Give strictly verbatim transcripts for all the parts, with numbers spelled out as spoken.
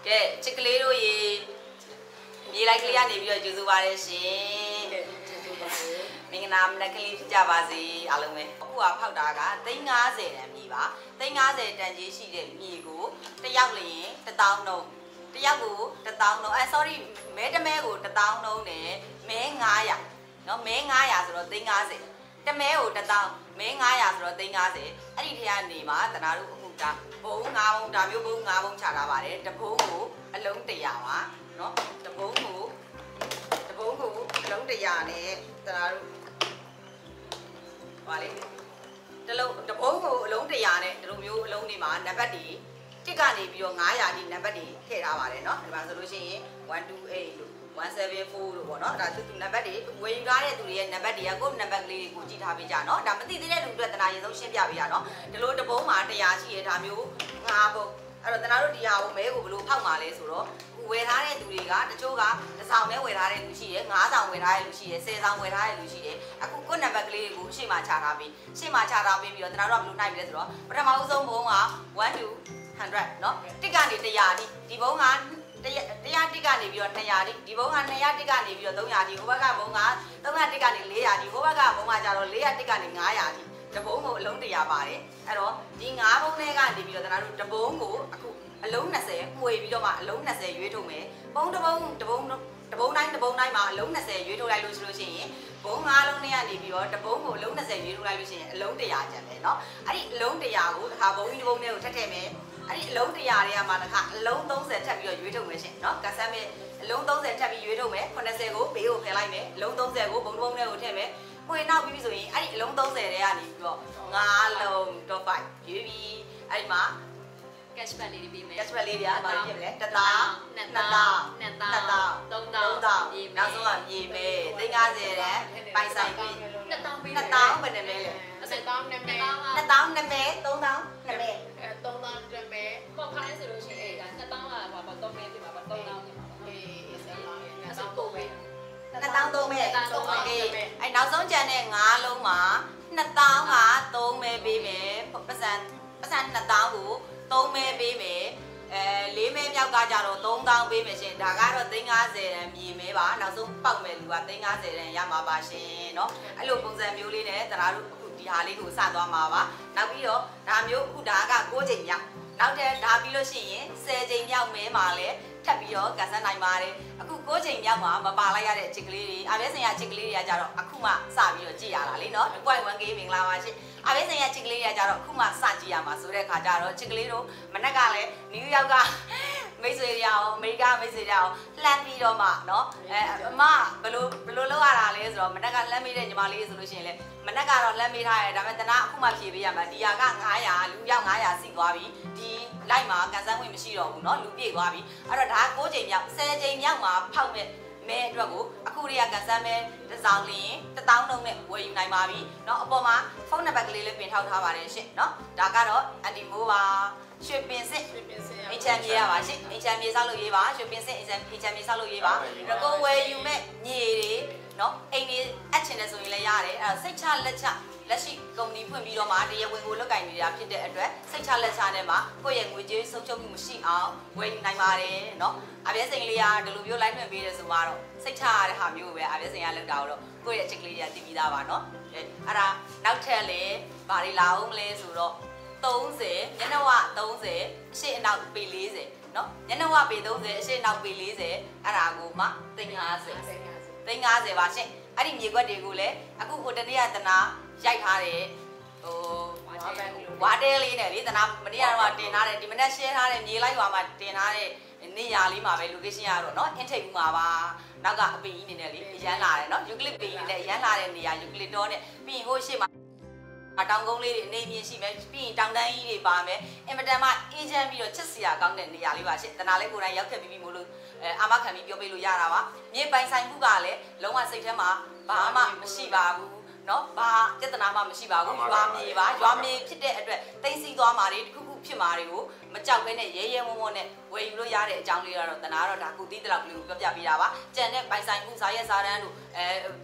ကဲချစ်ကလေးတို့ရေမြေလိုက်ကလေးကနေပြီးတော့ကျေးဇူးပါတယ်ရှင်မင်္ဂလာမနက်ကလေးဖြစ်ကြပါစေအားလုံးပဲအခုကဖောက်တာကသိန်း၅၀တန်မြေပါသိန်း၅၀တန်ကြီးရှိတဲ့မြေကိုတစ်ယောက်လျင်တစ်သောင်းနှုန်းတစ်ယောက်ကိုတစ်သောင်းနှုန်းအဲ sorry မဲတမဲကိုတစ်သောင်းနှုန်းနဲ့မဲ၅ရာနော်မဲ၅ရာဆိုတော့သိန်း၅၀တမဲကိုတစ်သောင်းမဲ၅ရာဆိုတော့သိန်း၅၀အဲ့ဒီထဲကနေမှာတနာတို့အခုဒါဘုံ၅ဘုံဒါမျိုးဘုံ၅ဘုံချထားပါတယ်တဘုံကိုအလုံးတစ်ရာပါနော်တဘုံကိုတဘုံကိုအလုံးတစ်ရာနဲ့တနာတို့ပါလေတလုံးတဘုံကိုအလုံးတစ်ရာနဲ့ဒီလိုမျိုးအလုံးတွေမှာနံပါတ်တွေတစ်ကနေပြီးတော့၅ရာဒီနံပါတ်တွေထည့်ထားပါတယ်နော်ဒီမှာဆိုလို့ရှိရင်one two eightလို့one seven fourလို့ပေါ့နော်ဒါသူသူနံပါတ်တွေဝယ်ယူထားတဲ့သူတွေရဲ့နံပါတ်တွေကကိုယ့်နံပါတ်ကလေးတွေကိုကြည့်ထားပေးကြနော်ဒါမသိသေးတဲ့လူတွေတနာရင်ဆုံးရှင်းပြပေးရနော်ဒီလိုတဘုံမှာတစ်ရာရှိရဒါမျိုး၅ဘုံအဲ့တော့တနာတို့ဒီဟာကိုမဲကိုဘယ်လိုဖောက်မှာလဲဆိုတော့ဝယ်ထားတဲ့သူတွေကတချို့ကတစ်ဆောင်နဲ့ဝယ်ထားတဲ့လူရှိတယ်၅ဆောင်ဝယ်ထားတဲ့လူရှိတယ်ဆယ်ဆောင်ဝယ်ထားတဲ့လူရှိတယ်အခုကိုယ့်နံပါတ်ကလေးတွေကိုရှေ့မှာချထားပြီးရှေ့မှာချထားပြီးပြီးတော့တနာတို့ကဘယ်လိုနိုင်ပြီလဲဆိုတော့ပထမဦးဆုံးဘုံကone to hundred เนาะတစ်ကနေတစ်ရာဒီဒီဘုံကတရားတစ်ကနေပြီးတော့နှစ်ရာဒီဒီဘုံကနှစ်ရာတစ်ကနေပြီးတော့သုံးရာဒီဟိုဘက်ကဘုံကသုံးရာတစ်ကနေလေးရာဒီဟိုဘက်ကဘုံကကျတော့လေးရာတစ်ကနေ၅ရာဒီတဘုံကိုအလုံးတစ်ရာပါတယ်အဲ့တော့ဒီ၅ဘုံထဲကနေပြီးတော့တနာတို့တဘုံကိုအခုအလုံး၂၀မှွေပြီးတော့မှအလုံး၂၀ရွေးထုတ်မယ်ဘုံတဘုံတဘုံတဘုံတိုင်းတဘုံတိုင်းမှာအလုံး၂၀ရွေးထုတ်လိုက်လို့ဆိုလို့ရှိရင်ဘုံ၅လုံးနဲ့ကနေပြီးတော့တဘုံကိုအလုံး၂၀ရွေးထုတ်လိုက်လို့ရှိရင်အလုံးတစ်ရာကျန်တယ်เนาะအဲ့ဒီအလုံးတစ်ရာကိုတစ်ခါဘုံကြီးတဘုံထဲကိုထပ်ထည့်မယ်အဲ့ဒီအလုံးတစ်ရာတွေကမှတစ်ခါအလုံး၃၀ထပ်ပြီးတော့ရွေးထုတ်မယ်ရှင်เนาะကဆမ်းမယ်အလုံး၃၀ထပ်ပြီးရွေးထုတ်မယ်၇၀ကိုဘေးကိုဖယ်လိုက်မယ်အလုံး၃၀ကိုဘုံတဘုံထဲကိုထည့်မယ်ပွင့်နောက်ပြီးပြီဆိုရင်အဲ့ဒီအလုံး၃၀ထဲကနေပြီးတော့၅လုံး top five ရွေးပြီးအဲ့ဒီမှာ cash back လေးပြီးမယ် cash back လေးတွေကဘာလို့ဖြစ်မလဲတစ်သောင်းနှစ်သောင်းနှစ်သောင်းသုံးသောင်းနောက်ဆုံးကမြေမဲသိန်း၅၀တန်းပိုင်ဆိုင်ပြီးနှစ်သောင်းပြီးနှစ်သောင်းပဲနဲ့လဲလေနှစ်သောင်းနဲ့မဲနှစ်သောင်းနဲ့မဲသုံးသောင်းနဲ့မဲအဲသုံးသောင်းနဲ့မဲပေါ့ခိုင်းဆိုလို့ရှိရင်ဒါနှစ်သောင်းကဘာပေါ့သုံးမဲဖြစ်မှာပေါ့သုံးသောင်းဖြစ်မှာပေါ့အေးအေးဆက်လာရင်နှစ်သောင်းပို့မယ်နှစ်သောင်းသုံးမဲအဲနောက်ဆုံးကျန်တဲ့၅လုံးမှာနှစ်သောင်းကသုံးမဲပေးမယ်ပတ်စံပတ်စံနှစ်သောင်းကိုသုံးမဲပေးမယ်အဲလေးမဲမြောက်ကကြတော့သုံးသောင်းပေးမယ်ရှင်ဒါကတော့သိန်း၅၀တန်းမြေမဲပါနောက်ဆုံးပောက်မဲ့လူကသိန်း၅၀တန်းရမှာပါရှင်เนาะအဲ့လိုပုံစံမျိုးလေးနဲ့တရာတို့အခုဒီဟာလေးကိုစသွားမှာပါနောက်ပြီးတော့ဒါမျိုးအခုဒါက၉ချိန်မြောက်နောက်တဲ့ဒါပြီးလို့ရှိရင်၁၀ချိန်မြောက်မဲမှာလဲထပ်ပြီးတော့ကန်ဆန်းနိုင်ပါတယ်အခု၉ချိန်မြောက်မှာမပါလိုက်ရတဲ့အချစ်ကလေးတွေအားပဲစင်ရအချစ်ကလေးတွေကကြတော့အခုမှစပြီးတော့ကြည့်ရတာလေเนาะ one point one k မင်္ဂလာပါရှင်အားပဲစင်ရချစ်ကလေးတွေကကြတော့အခုမှစကြည့်ရမှာဆိုတဲ့ခါကျတော့ချစ်ကလေးတို့မနက်ကလည်းနယူးယောက်ကမိတ်ဆွေတွေအောင်အမေရိကမိတ်ဆွေတွေအောင်လှမ်းပြီးတော့မှเนาะအဲအမဘယ်လိုဘယ်လိုလုပ်ရတာလဲဆိုတော့မနက်ကလှမ်းမိတဲ့ညီမလေးဆိုလို့ရှိရင်လေမနက်ကတော့လှမ်းမိထားရတယ်ဒါပေမဲ့တနာအခုမှဖြေပေးရမှာဒီဟာက၅ရာလူရောက်၅ရာစီသွားပြီဒီလိုက်မှာကန်ဆန်းဝင်မရှိတော့ဘူးเนาะလူပြည့်သွားပြီအဲ့တော့ဒါ၉ချိန်မြောက်၁၀ချိန်မြောက်မှာဖောက်မဲ့မဲအတွက်ကိုအခုတွေကကန်ဆန်းမဲတစ်စောင်းလင်းတစ်သောင်းလုံးနဲ့ဝယ်ယူနိုင်ပါပြီเนาะအပေါ်မှာဖုန်းနံပါတ်ကလေးလေးပင်ထောက်ထားပါတယ်ရှင့်เนาะဒါကတော့အန်တီမိုးပါရွှေပင်စစ်ရွှေပင်စစ်အင်ချန်မြေရပါရှင့်အင်ချန်မြေဆောက်လို့ရေးပါရွှေပင်စစ်အင်ချန်အင်ချန်မြေဆောက်လို့ရေးပါရကုံဝယ်ယူမဲ့မြေတွေเนาะအိမ်တွေအပ်ချင်တယ်ဆိုရင်လည်းရတယ်အဲ့တော့စိတ်ချလက်ချလက်ရှိကုမ္ပဏီဖွင့်ပြီးတော့မှတရားဝင်ကိုလုပ်ကင်နေတာဖြစ်တဲ့အတွက်စိတ်ချလက်ချနဲ့မှကိုယ့်ရဲ့ငွေကြေးဆုံးရှုံးမှုမရှိအောင်ဝယ်ယူနိုင်ပါတယ်เนาะအပြည့်စိန်လေးကဒီလိုမျိုး live လွှင့်ပေးတယ်ဆိုမှတော့စိတ်ချရတဲ့ဟာမျိုးပဲအပြည့်စိန်ကလောက်တာတော့ကိုယ့်ရဲ့အချစ်ကလေးတွေကတည်ပြီးသားပါเนาะအဲအဲ့ဒါနောက်ထပ်လည်းဘာတွေလာအောင်မလဲဆိုတော့သုံး၀ညနေဝသုံး၀အရှိအနောက်ပေ၄၀เนาะညနေဝပေ၃၀အရှိအနောက်ပေ၄၀အဲ့ဒါကိုမှသိန်း၅၀သိန်း၅၀ပါရှင့်အဲ့ဒီမြေကွက်တွေကိုလည်းအခုဟိုတနေ့ကတနာရိုက်ထားတဲ့ဟိုဝါတဲလေးနဲ့လေတနာမနေ့ကတော့တင်ထားတယ်ဒီမနေ့ share ထားတဲ့မြေလိုက်ရွာမှာတင်ထားတဲ့နေရာလေးမှာပဲ location ရတော့เนาะအင်းထိပ်ဘူးမှာပါနောက်ကအပီကြီးနေနဲ့လေအရန်လာတယ်เนาะယူကလစ်ပီကြီးနဲ့အရန်လာတဲ့နေရာယူကလစ်တော့နဲ့ပြီးရင်ဟိုရှေ့မှာတောင်ကုန်းလေးတွေအနေမြင်ရှိမယ်ပြီးရင်တောင်တန်းကြီးတွေပါမယ်အင်မတန်မှအေးချမ်းပြီးတော့ချစ်စရာကောင်းတဲ့နေရာလေးပါရှင့်တနာလေးကိုယ်တိုင်ရောက်ခဲ့ပြီးပြီမို့လို့အဲအာမခံပြီးပြောပေးလို့ရတာပါမြေပိုင်ဆိုင်မှုကလည်းလုံးဝစိတ်ထဲမှာဘာမှမရှိပါဘူးเนาะဘာပြဿနာမှမရှိပါဘူးရွာမြေပါရွာမြေဖြစ်တဲ့အတွက်တိတ်ဆိသွားမှာတွေတခုခုဖြစ်မှာတွေကိုမကြောက်ဘဲနဲ့ရဲရဲဝုံဝုံနဲ့ဝယ်ယူလို့ရတဲ့အကြောင်းလေးကတော့တနာတော့ဒါကုသီးတလောက်ကလေးကိုပြောပြပေးတာပါကြံတဲ့ပိုင်ဆိုင်မှုဇာရဲ့ဇာတန်းတို့အဲ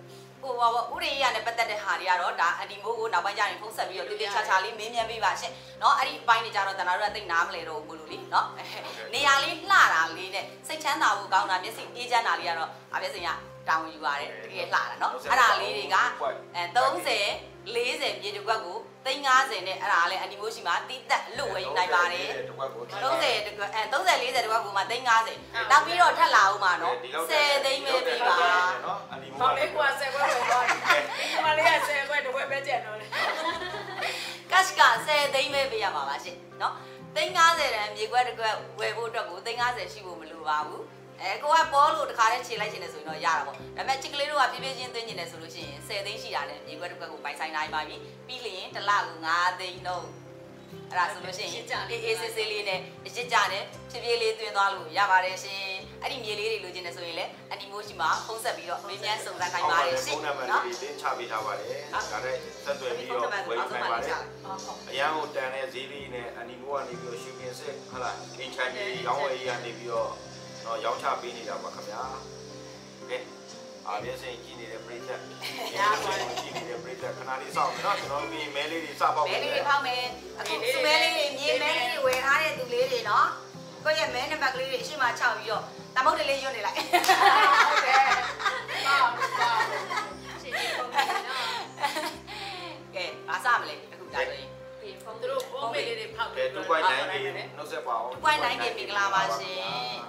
ကိုဘာဥရိယနဲ့ပတ်သက်တဲ့ဟာတွေကတော့ဒါအဒီမိုးကိုနောက်ပိုင်းကျရင်ဖုံးဆက်ပြီးတော့တေးချာချာလေးမင်းမြန်းပေးပါရှင်เนาะအဲ့ဒီအပိုင်းတွေကြတော့တနာတို့ကသိနားမလဲတော့ဘူးလို့လေเนาะနေရာလေးလှတာလေးနဲ့စိတ်ချမ်းသာဖို့ကောင်းတာမျက်စိအေးချမ်းတာလေးကတော့အပြည့်စင်ရတောင်းယူရတယ်တကယ်လှတာเนาะအဲ့ဒါလေးတွေကအဲ30 40မြေတစ်ခွက်ကိုသိန်း50နဲ့အဲ့ဒါလည်းအနီမိုးရှိမှာတီးတက်လွတ်ဝေးနိုင်ပါတယ်30တကွက်အဲ30 40တကွက်ကိုမှသိန်း50နောက်ပြီးတော့ထပ်လာအောင်ပါเนาะ10သိန်းပဲပြီးပါเนาะအနီမိုးဟောလေးကွာ10ခွက်ပဲသွားတယ်ဒီမလေးက10ခွက်တစ်ခွက်ပဲကျန်တော့တယ်ကတ်က10သိန်းပဲပေးရမှာပါရှင်เนาะသိန်း50တန်မြေခွက်တစ်ခွက်ဝယ်ဖို့အတွက်ကိုသိန်း50ရှိဖို့မလိုပါဘူးအဲကိုကပေါ်လို့တခါတည်းခြေလိုက်ချင်တယ်ဆိုရင်တော့ရတာပေါ့ဒါပေမဲ့ချစ်ကလေးတို့ကဖြည်းဖြည်းချင်းသွင်းချင်တယ်ဆိုလို့ရှိရင်10သိန်းရှိတာနဲ့မြေခွက်တစ်ခွက်ကိုပိုင်ဆိုင်နိုင်ပါပြီပြီးလျင်တစ်လကို5သိန်းတော့အဲ့ဒါဆိုလို့ရှိရင်အေးအေးဆေးဆေးလေးနဲ့အစ်ကြနဲ့ဖြည်းဖြည်းလေးသွင်းသွားလို့ရပါတယ်ရှင်အဲ့ဒီမြေလေးတွေလိုချင်တယ်ဆိုရင်လည်းအနီမိုးရှိမှာဖုံးဆက်ပြီးတော့မင်းမြန်စုံစမ်းနိုင်ပါတယ်ရှင်နော်ဒီလင်းချပေးထားပါတယ်ဒါနဲ့ဆက်သွယ်ပြီးတော့ဝယ်နိုင်ပါတယ်အရန်ကိုတန်တဲ့ဈေးလေးနဲ့အနီမိုးကနေပြီးတော့ရှူကင်စစ်ဟုတ်လားအင်ချန်ကြီးရောင်းဝယ်ရေးကနေပြီးတော့တော့ရောင်းချပေးနေတာပါခင်ဗျာကဲအားပြည့်စင်ကြည့်နေတဲ့ပရိသတ်ညာပါကြည့်နေတဲ့ပရိသတ်ခဏလေးစောင့်နော်ကျွန်တော်တို့မဲလေးတွေစပေါက်မဲလေးတွေဖောက်မယ်အခုစမဲလေးတွေမြေမဲလေးတွေဝယ်ထားတဲ့သူလေးတွေနော်ကိုယ့်ရဲ့မဲနံပါတ်ကလေးတွေအရှိမချပြီးတော့တမုတ်လေးရွတ်နေလိုက်ဟုတ်တယ်ပါပါရှင်းရှင်းပုံနေနော်ကဲဘာစမလဲအခုဒါဆိုရင်ဒီဖုန်းတို့ပုံမေလေးတွေဖောက်ပြီးတော့two point nine K နှုတ်ဆက်ပါအောင် two point nine K မင်္ဂလာပါရှင်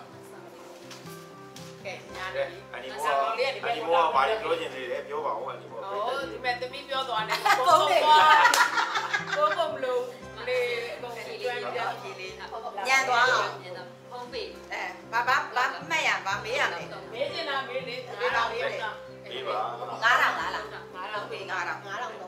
ကဲညာနေပြီအနီမိုးအနီမိုးကဘာလို့ပြောချင်နေလဲပြောပါဦးအနီမိုးဟောဒီမဲ့သမီးပြောသွားတယ်ပုံပုံသွားပုံပုံမလို့လေပုံကြီးကျွမ်းပြကြီးလေးညံသွားအောင်ဖုန်းပေးအဲဘာဘာဘာမှတ်ရဘာမေးရမလဲမေးချင်တာမေးလေမေးပါလေးလေမေးပါ 9000 9000 9000ပေး9000 9000 3000 3000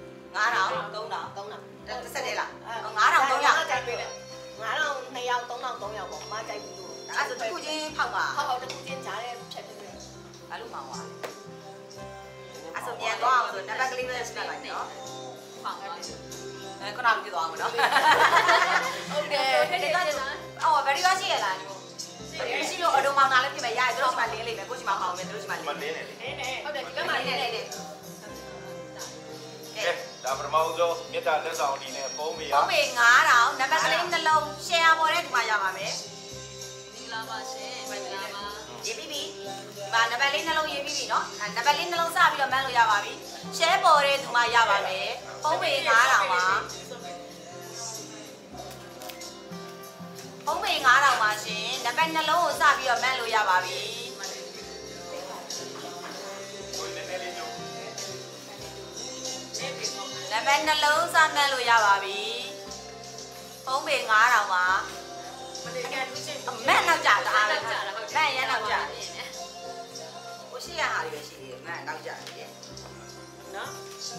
3000တစ်ဆက်တည်းလား9000 300 ကြိုက်ပေးတယ်9000 2ယောက်3000 3ယောက်ပေါ့မကြိုက်ဘူးလို့အဲ့ဒါတစ်ခုချင်းဖောက်ပါဟုတ်ဟုတ်တစ်ခုချင်းကြားတဲ့ဖြတ်တယ်ဘာလို့မောင်းပါလဲအဲ့ဆိုပြန်တော့အောင်ဆိုနံပါတ်ကလေးပဲစနစ်လိုက်နော်ဖောက်ပါအဲခုနကပြသွားအောင်နော်ဟုတ်တယ်ဒီကအော်ဗရီရောရှိရလားရှိလို့အဒိုမောင်နာလည်းပြမယ်ရတယ်တို့ရှိမှလင်းလိမ့်မယ်ကိုရှိမှမောင်မယ်တို့ရှိမှလင်းမလင်းနဲ့လေလင်းနဲ့ဟုတ်တယ်ဒီကမှလင်းနေတယ်ကဲဒါပထမဆုံးမြတ်တာလက်ဆောင်ဒီနဲ့ပုံးမေရပုံးမေ9000နံပါတ်ကလေးနှလုံး share ပေါ်တဲ့ဒီမှာရပါမယ်မင်္ဂလာပါရှင်မင်္ဂလာပါရေးပြီးပြီဒီမှာနံပါတ်လေးနှလုံးရေးပြီးပြီเนาะအဲနံပါတ်လေးနှလုံးစပြီးတော့မှန်းလို့ရပါပြီ share ပေါ်တဲ့ဒီမှာရပါမယ်ပုံးမေ9000ပါပုံးမေ9000ပါရှင်နံပါတ်နှလုံးကိုစပြီးတော့မှန်းလို့ရပါပြီနံပါတ်နှလုံးစမှန်းလို့ရပါပြီပုံးမေ9000ပါမလေးကန်လူချင်းအမက်နောက်ကြတာမက်ရမ်းနောက်ကြကိုရှိရဟာတွေပဲရှိသေးတယ်မက်နောက်ကြတယ်နော်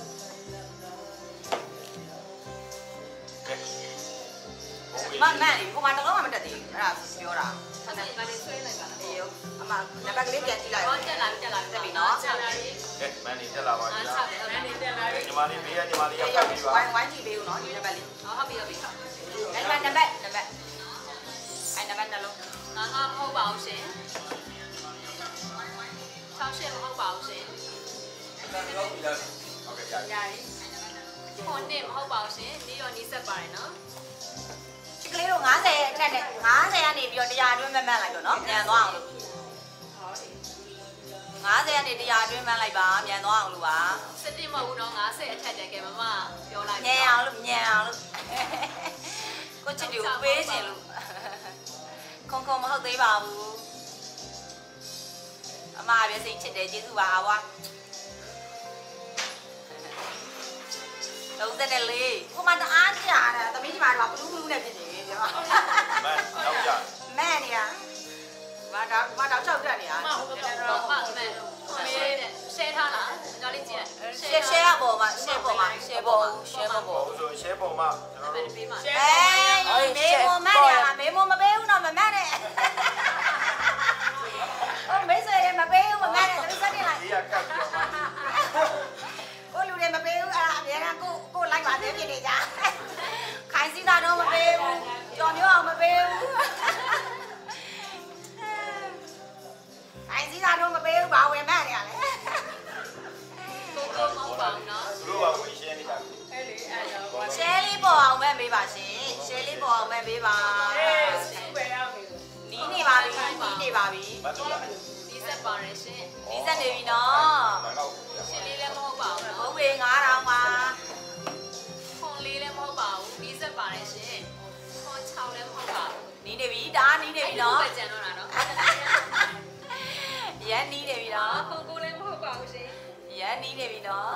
မမက်လေးကိုမတလုံးမှမတက်သေးဘူးအဲ့ဒါပြောတာအဲ့ဒါကလေးဆွဲလိုက်ပါလားအေးအမနံပါတ်ကလေးပြန်ကြည့်လိုက်ဟောတက်လာပြီတက်လာပြီတက်ပြီနော်တက်လာပြီကဲမန်နေတက်လာပါပြီလားမန်နေတက်လာပြီညီမလေးဘေးကညီမလေးရောက်ပြီပါဝိုင်းဝိုင်းကြည့်ပေးဦးနော်ဒီနံပါတ်လေးဟုတ်ပြီဟုတ်ပြီအဲ့နံပါတ်နံပါတ်နံပါတ်အဲ့နံပါတ်နှလုံးငါငါမဟုတ်ပါဘူးရှင်၆ရှစ်မဟုတ်ပါဘူးရှင်ဟုတ်ပြီလားဟုတ်ကဲ့ကြာပြီခုနှစ်မဟုတ်ပါဘူးရှင်ဒီရောနီးဆက်ပါတယ်နော်ဒီကလေးတို့90အထက်နဲ့90ကနေပြီးတော့100အတွင်းမှတ်မှတ်လိုက်တော့နော်မြန်သွားအောင်လို့90ကနေ100အတွင်းမှတ်လိုက်ပါမြန်သွားအောင်လို့ပါစတိမဟုတ်ဘူးနော်90အထက်တည်းကဲမမပြောလိုက်မြန်အောင်လို့မြန်အောင်လို့ကိုချစ်တူပေးခြင်းလို့ခုံခုံမဟုတ်သေးပါဘူးအမပဲစိတ်ချစ်တယ်ကျေးဇူးပါကွာလုံးတဲ့လေးကိုမတအားကြာတယ်သမီးဒီမှာတော့ဘလူးဘလူးနဲ့ဖြစ်နေပြီပြောမန်တော့ကြာမန်နေရဘာတော့ဘာတော့ချောက်တက်နေရမဟုတ်ဘူးတော့မမန်ရှယ်တဲ့ရှယ်ထားလားကျွန်တော်လေးကြည့်ရှယ်ရှယ်ပေါ်မှာရှယ်ပေါ်မှာရှယ်ပေါ်ရှယ်ပေါ်ပေါ်ဆိုရှယ်ပေါ်မှာကျွန်တော်တို့ပေးမှာအေးမေမိုမန်နေရမေမိုမပေးဘူးတော့မမန်နဲ့အော်မေဆွေရမပေးဘူးမမန်နဲ့သူစက်တင်လိုက်ဒီကကပ်ပြီးတော့ကိုလူတွေမပေးဘူးအဲ့ဒါအများကကိုကိုလိုက်ပါသေးဖြစ်နေကြခိုင်စီတာတော့မပေးဘူးကြော်မျိုးအောင်မပေးဘူးခိုင်စီတာတော့မပေးဘူးဘာဝင်မှန်းနေရလဲနီးနေပါပြီဘာလို့လဲဒီဆက်ပါတယ်ရှင်ဒီဆက်နေပြီနော်ရှင်းလေးလည်းမဟုတ်ပါဘူးဘုံပေငါးထောင်ပါခွန်လေးလည်းမဟုတ်ပါဘူးဒီဆက်ပါတယ်ရှင်ခွန်၆လည်းမဟုတ်ပါဘူးနီးနေပြီဒါနီးနေပြီနော်ပဲကြံတော့တာနော်ရန်နီးနေပြီနော်ခွန်ကိုလည်းမဟုတ်ပါဘူးရှင်ရန်နီးနေပြီနော်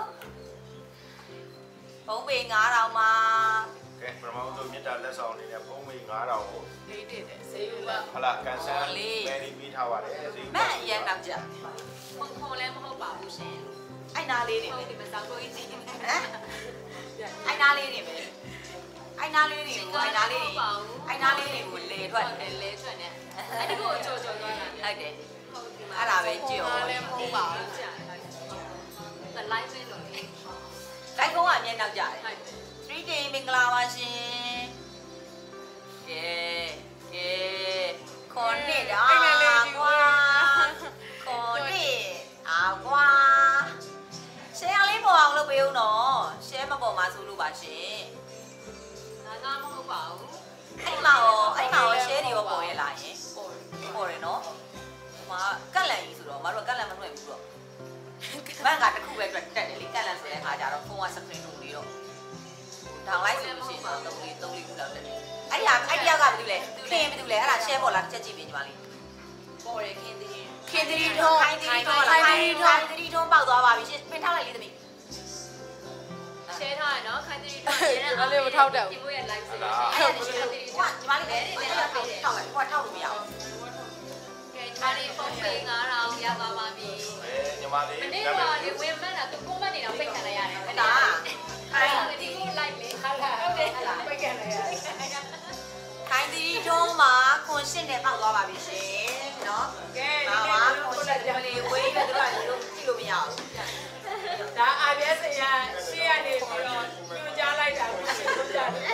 ဘုံပေငါးထောင်ပါကဲပထမဆုံးမြစ်တာလက်ဆောင်နေတဲ့ပုံမေငါးတောင်ကိုလေးတည်တယ်ဈေးဦးကဟလာကန်ဆယ်မယ်ရီပြီးထားပါတယ်ဈေးမက်ရန်တော့ကြခွန်ခွန်လည်းမဟုတ်ပါဘူးရှင်အဲ့နာလေးနေဟုပဲတ်ဒီမစားကိုကြီးကြည့်ဟမ်အဲ့နာလေးနေပဲအဲ့နာလေးတွေကိုအဲ့နာလေးတွေအဲ့နာလေးတွေကိုလေထွက်ဟုတ်တယ်လဲထွက်နေအဲ့ဒီကိုကြော်ကြော်သွားတာဟုတ်တယ်ဟုတ်ဒီမှာအဲ့ဒါပဲကြည့်အောင်လည်းမဟုတ်ပါဘူးကြာတယ် live နဲ့တော့လေတိုက်ကုန်းကအမြဲနောက်ကြတယ်ဟုတ်တယ် three K မင်္ဂလာပါရှင်ကဲကဲခွန်နှစ်တာကွာခွန်နှစ်အာကွာ share လေးပေါ်အောင်လုပ်ပေးဦးနော် share မပေါ်မှာဆိုလို့ပါရှင်ဒါကမဟုတ်ပါဘူးအဲ့မှာရောအဲ့မှာရော share တွေရောပေါ်ရဲ့လားယင်ပေါ်တယ်ပေါ်တယ်နော်ဟိုမှာကတ်လန်ကြီးဆိုတော့မတို့ကတ်လန်မနှွှဲဘူးတော့ဘန်ကတစ်ခုပဲတက်တယ်လေကတ်လန်ဆိုတဲ့အခါကျတော့ဖုန်းက screen လို့လေးတော့ထောင်လိုက်ဆိုလို့ရှိရင်တော့သုံးလေးသုံးလေးခုလောက်တက်တယ်အဲ့ဒါအဲ့တယောက်ကဘာလုပ်လဲခင်ဘာလုပ်လဲအဲ့ဒါ share ပေါ်လာတစ်ချက်ကြည့်ပေးညီမလေးပေါ်တယ်ခင်းသေးတယ်ခင်သတိထုံးခိုင်းသတိထုံးလားခိုင်းခိုင်းသတိထုံးပေါက်သွားပါပြီရှင်ပင်ထောက်လိုက်လေးသမီး share ထားရနော်ခိုင်းသေးတယ်အဲ့လေးမထောက်တတ်ဘူးဒီကိုရဲ့ live ဆိုလို့ရှိရင်အဲ့ဒါရှင်ကညီမလေးလည်းလည်းထောက်ထောက်လိုက်ဟိုထောက်လို့မရဘူးကဲဒါလေးဖုန်းပေးငါးထောင်ရပါပါပြီအဲညီမလေးမနေ့ကလေဝင်မှန်းတာသူပုံမှန်နေတော့ပိတ်ခံလိုက်ရတယ်အဲ့ဒါအဲ့ဒီကို live လေးဟုတ်လားဟုတ်တယ်ပိတ်ခံလိုက်ရတယ်ခိုင်းသတိထုံးမှာခွန်ရှင်းနဲ့ပေါက်သွားပါပြီရှင်နော်ကဲဒါဒီမှနေ့ခွန်ကိုရှလာင်းကြတယ်လေဝေးတယ်တို့ကလည်းကြည့်လို့မရဘူးဒါအားပြစရာရှေ့ရနေပြီးတော့ညွှန်ကြားလိုက်တာကိုရှင်းလို့ကြားတယ်ကဲ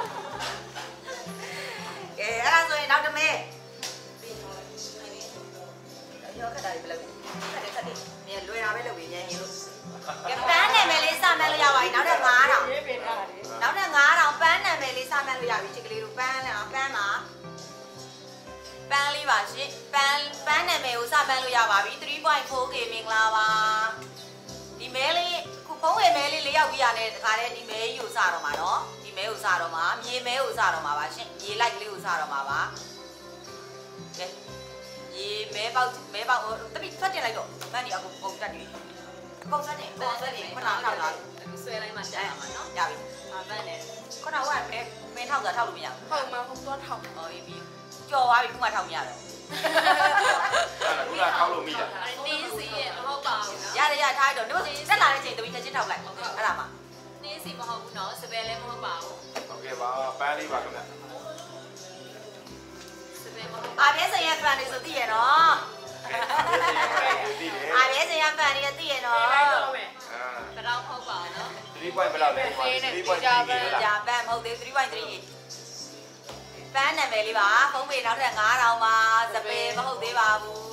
အဲ့ဒါဆိုရင်နောက်တစ်မဲရောခက်တာဘယ်လိုလဲခက်တယ်ခက်တယ်မြင်လွယ်တာပဲလုပ်ပြီးညံရင်လို့ကဲပန်းနာမည်လေးစမှန်းလို့ရပါပြီနောက်ထပ်၅ထောင်ရေးပေးထားတယ်နောက်ထပ်၅ထောင်ပန်းနာမည်လေးစမှန်းလို့ရပြီချစ်ကလေးတို့ပန်းလားပန်းပါပန်းလေးပါရှင်ပန်းပန်းနာမည်ကိုစမှန်းလို့ရပါပြီ three point four K မင်္ဂလာပါဒီမဲလေးခုဖုန်းဝယ်မဲလေး၄ယောက်ပြရတဲ့တခါတည်းဒီမဲကြီးကိုစတော့မှာနော်ဒီမဲကိုစတော့မှာမြေမဲကိုစတော့မှာပါရှင်ရေလိုက်ကလေးကိုစတော့မှာပါကဲရေမဲပေါက်မဲပေါက်တပိထွက်တင်လိုက်တော့မန်းဒီအခုပုံတက်နေအကုန်ဆက်နေအကုန်ဆက်နေခဏထောက်လာဆွဲလိုက်မှတက်လာမှာနော်ရပြီဟာဗတ်နေတယ်ခဏကမဲမဲထောက်တာထောက်လို့မရဘူးဟုတ်မှာဟုတ်တော့ထောက်ဟောပြီးကြော်သွားပြီခုမှထောက်မရတော့ခုနထောက်လို့မိတာတင်းစီရဲ့မဟုတ်ပါဘူးနော်ရတယ်ရထားတော့တို့တက်လာတဲ့ချိန်တပိချက်ချင်းထောက်လိုက်အဲ့ဒါမှတင်းစီမဟုတ်ဘူးနော်စပယ်လည်းမဟုတ်ပါဘူးဟုတ်ကဲ့ပါပန်းလေးပါခင်ဗျစပယ်မဟုတ်အာပြဲစင်ရဖန်နေဆိုသိရနော်ဒီလေအာပြဲစင်ရဖန်နေသိရနော်လိုက်တော့မယ်အာဘယ်တော့ဟုတ်ပါနော် three point ဘယ်လောက်လဲthree point three ပဲလားကြာပန်းမဟုတ်သေး three point three ပန်းနာမည်လေးပါဖုန်းပေနောက်ထပ်၅ထောင်ပါစပယ်မဟုတ်သေးပါဘူး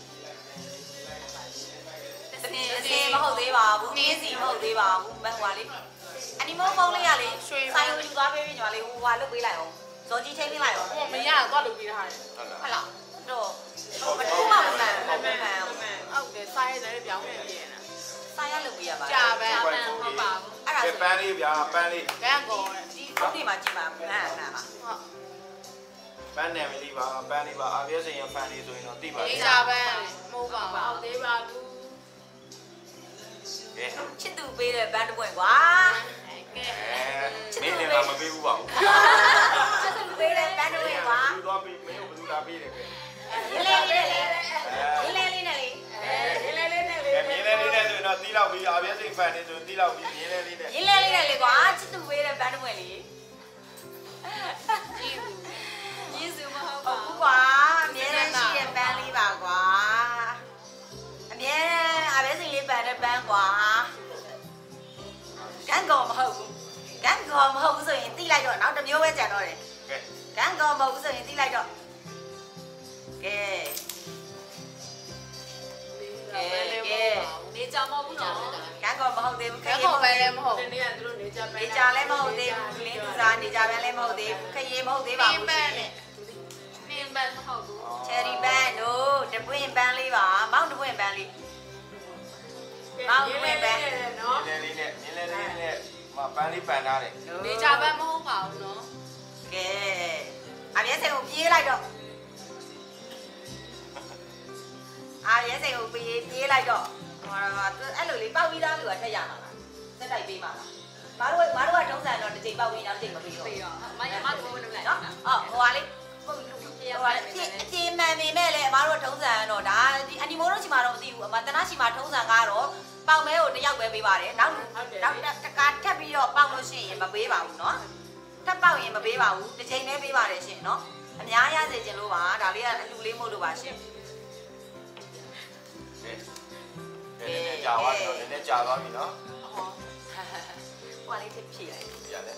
စပယ်စင်မဟုတ်သေးပါဘူးနင်းစီမဟုတ်သေးပါဘူးမဟိုပါလေးအနီမောဖုန်းလေးရလေဆိုင်ကိုယူသွားပေးပြီညီမလေးဟိုဟာလုတ်ပေးလိုက်အောင်ဇော်ကြီးချိန်ပေးလိုက်အောင်မရတော့လုပ်ပြီးထားတယ်ဟုတ်လားဟုတ်လားတော့ဘယ်တော့မှမမှန်ဘူးမမှန်ဘူးဟုတ်တယ်စားရတယ်ပြောင်းနေပြီနော်ဆိုင်ရလုတ်ပေးရပါကြာပဲပန်းမဟုတ်ပါဘူးအဲ့ဒါဆိုပန်းလေးဗျာပန်းလေးကန်းကောတဲ့ဒီအောက်ဒီမှာကြည့်ပါမှန်မှန်ပါဟုတ်ပန်းနယ်မလေးပါပန်းလေးပါအာပြည့်စင်ရဖန်လေးဆိုရင်တော့တိပါဒီစားပဲမဟုတ်ပါဘူးဟုတ်သေးပါဘူးကဲချစ်သူပေးတဲ့ဘန်းတစ်ပွင့်ကွာကဲအဲမင်းလည်းမပေးဘူးပါဘူးချစ်သူပေးတဲ့ဘန်းတစ်ပွင့်ကွာသူတော့ပေးမင်းကိုဘယ်သူလာပေးတယ်ကဲလေးလေးလေးလေးလေးလေးလေးအဲလေးလေးနဲ့လေးကဲမြင်းလေးလေးနဲ့ဆိုရင်တော့တီးလောက်ပြီးအာပြည့်စင်ဖန်လေးဆိုတီးလောက်ပြီးမြင်းလေးလေးနဲ့လေးလေးလေးလေးလေးကွာချစ်သူပေးတဲ့ဘန်းတစ်ပွင့်လေးကြည့်ဘူးရင်းစုမဟုတ်ဟုပါတ်ဘူးကွာအမြဲတမ်းရှိတဲ့ဘန်းလေးပါကွာအမြဲတမ်းအဘဲစိန်လေးပန်တဲ့ဘန်းကွာကန်းကောမဟုတ်ဘူးကန်းကောမဟုတ်ဘူးဆိုရင်တိလိုက်တော့နောက်တစ်မျိုးပဲကြံတော့တယ်ကဲကန်းကောမဟုတ်ဘူးဆိုရင်တိလိုက်တော့ကဲကဲကဲနေကြမဟုတ်ဘူးနော်ကန်းကောမဟုတ်သေးဘူးခကန်းရီးကောမပဲဟုတ်လည်းမဟုတ်ဒီနေ့ကသူတို့နေကြပဲနေကြလည်းမဟုတ်သေးဘူးလင်းသူစားနေကြပဲလည်းမဟုတ်သေးဘူးခရီးမဟုတ်သေးပါဘူးရှင်နင်းပန်းမဟုတ်ဘူးချယ်ရီပန်းလေးလေးနဲ့နော်နည်းလေးနဲ့နည်းလေးလေးနဲ့မပန်းလေးပန်ထားတယ်နေကြပဲမဟုတ်ပါဘူးနော်ကဲအပြည့်စိတ်ကိုပြေးလိုက်တော့အပြည့်စိတ်ကိုပြေးပြေးလိုက်တော့ဟိုအဲ့လိုလေးပေါက်ပြီးသားလူကထက်ရမှာလားစက်တိုက်ပေးမှာလားမတို့မတို့ကတုံးစံတော့တစ်ချိန်ပေါက်ပြီးနောက်တစ်ချိန်မပေးတော့ပြီးတော့မရမတော့မလုပ်လိုက်နော်အော်ဟိုဟာလေးဟိုဟာအကျေမှန်ပေမဲ့လည်းအမားတို့ထုံးစံတော့ဒါဒီအနီမိုတို့ချီမှာတော့မသိဘူးအမတနာချီမှာထုံးစံကတော့ပေါက်မဲကိုတစ်ယောက်ပဲပေးပါတယ်နောက်နောက်တကာထပ်ပြီးတော့ပေါက်လို့ရှိရင်မပေးပါဘူးနော်ထပ်ပေါက်ရင်မပေးပါဘူးတစ်ချိန်ပဲပေးပါတယ်ရှင်နော်အများရစေချင်လို့ပါဒါလေးကအလူလေးမို့လို့ပါရှင်နည်းနည်းကြာသွားပြီတော့နည်းနည်းကြာသွားပြီနော်ဟိုလေးတစ်ဖြည့်လိုက်ရတယ်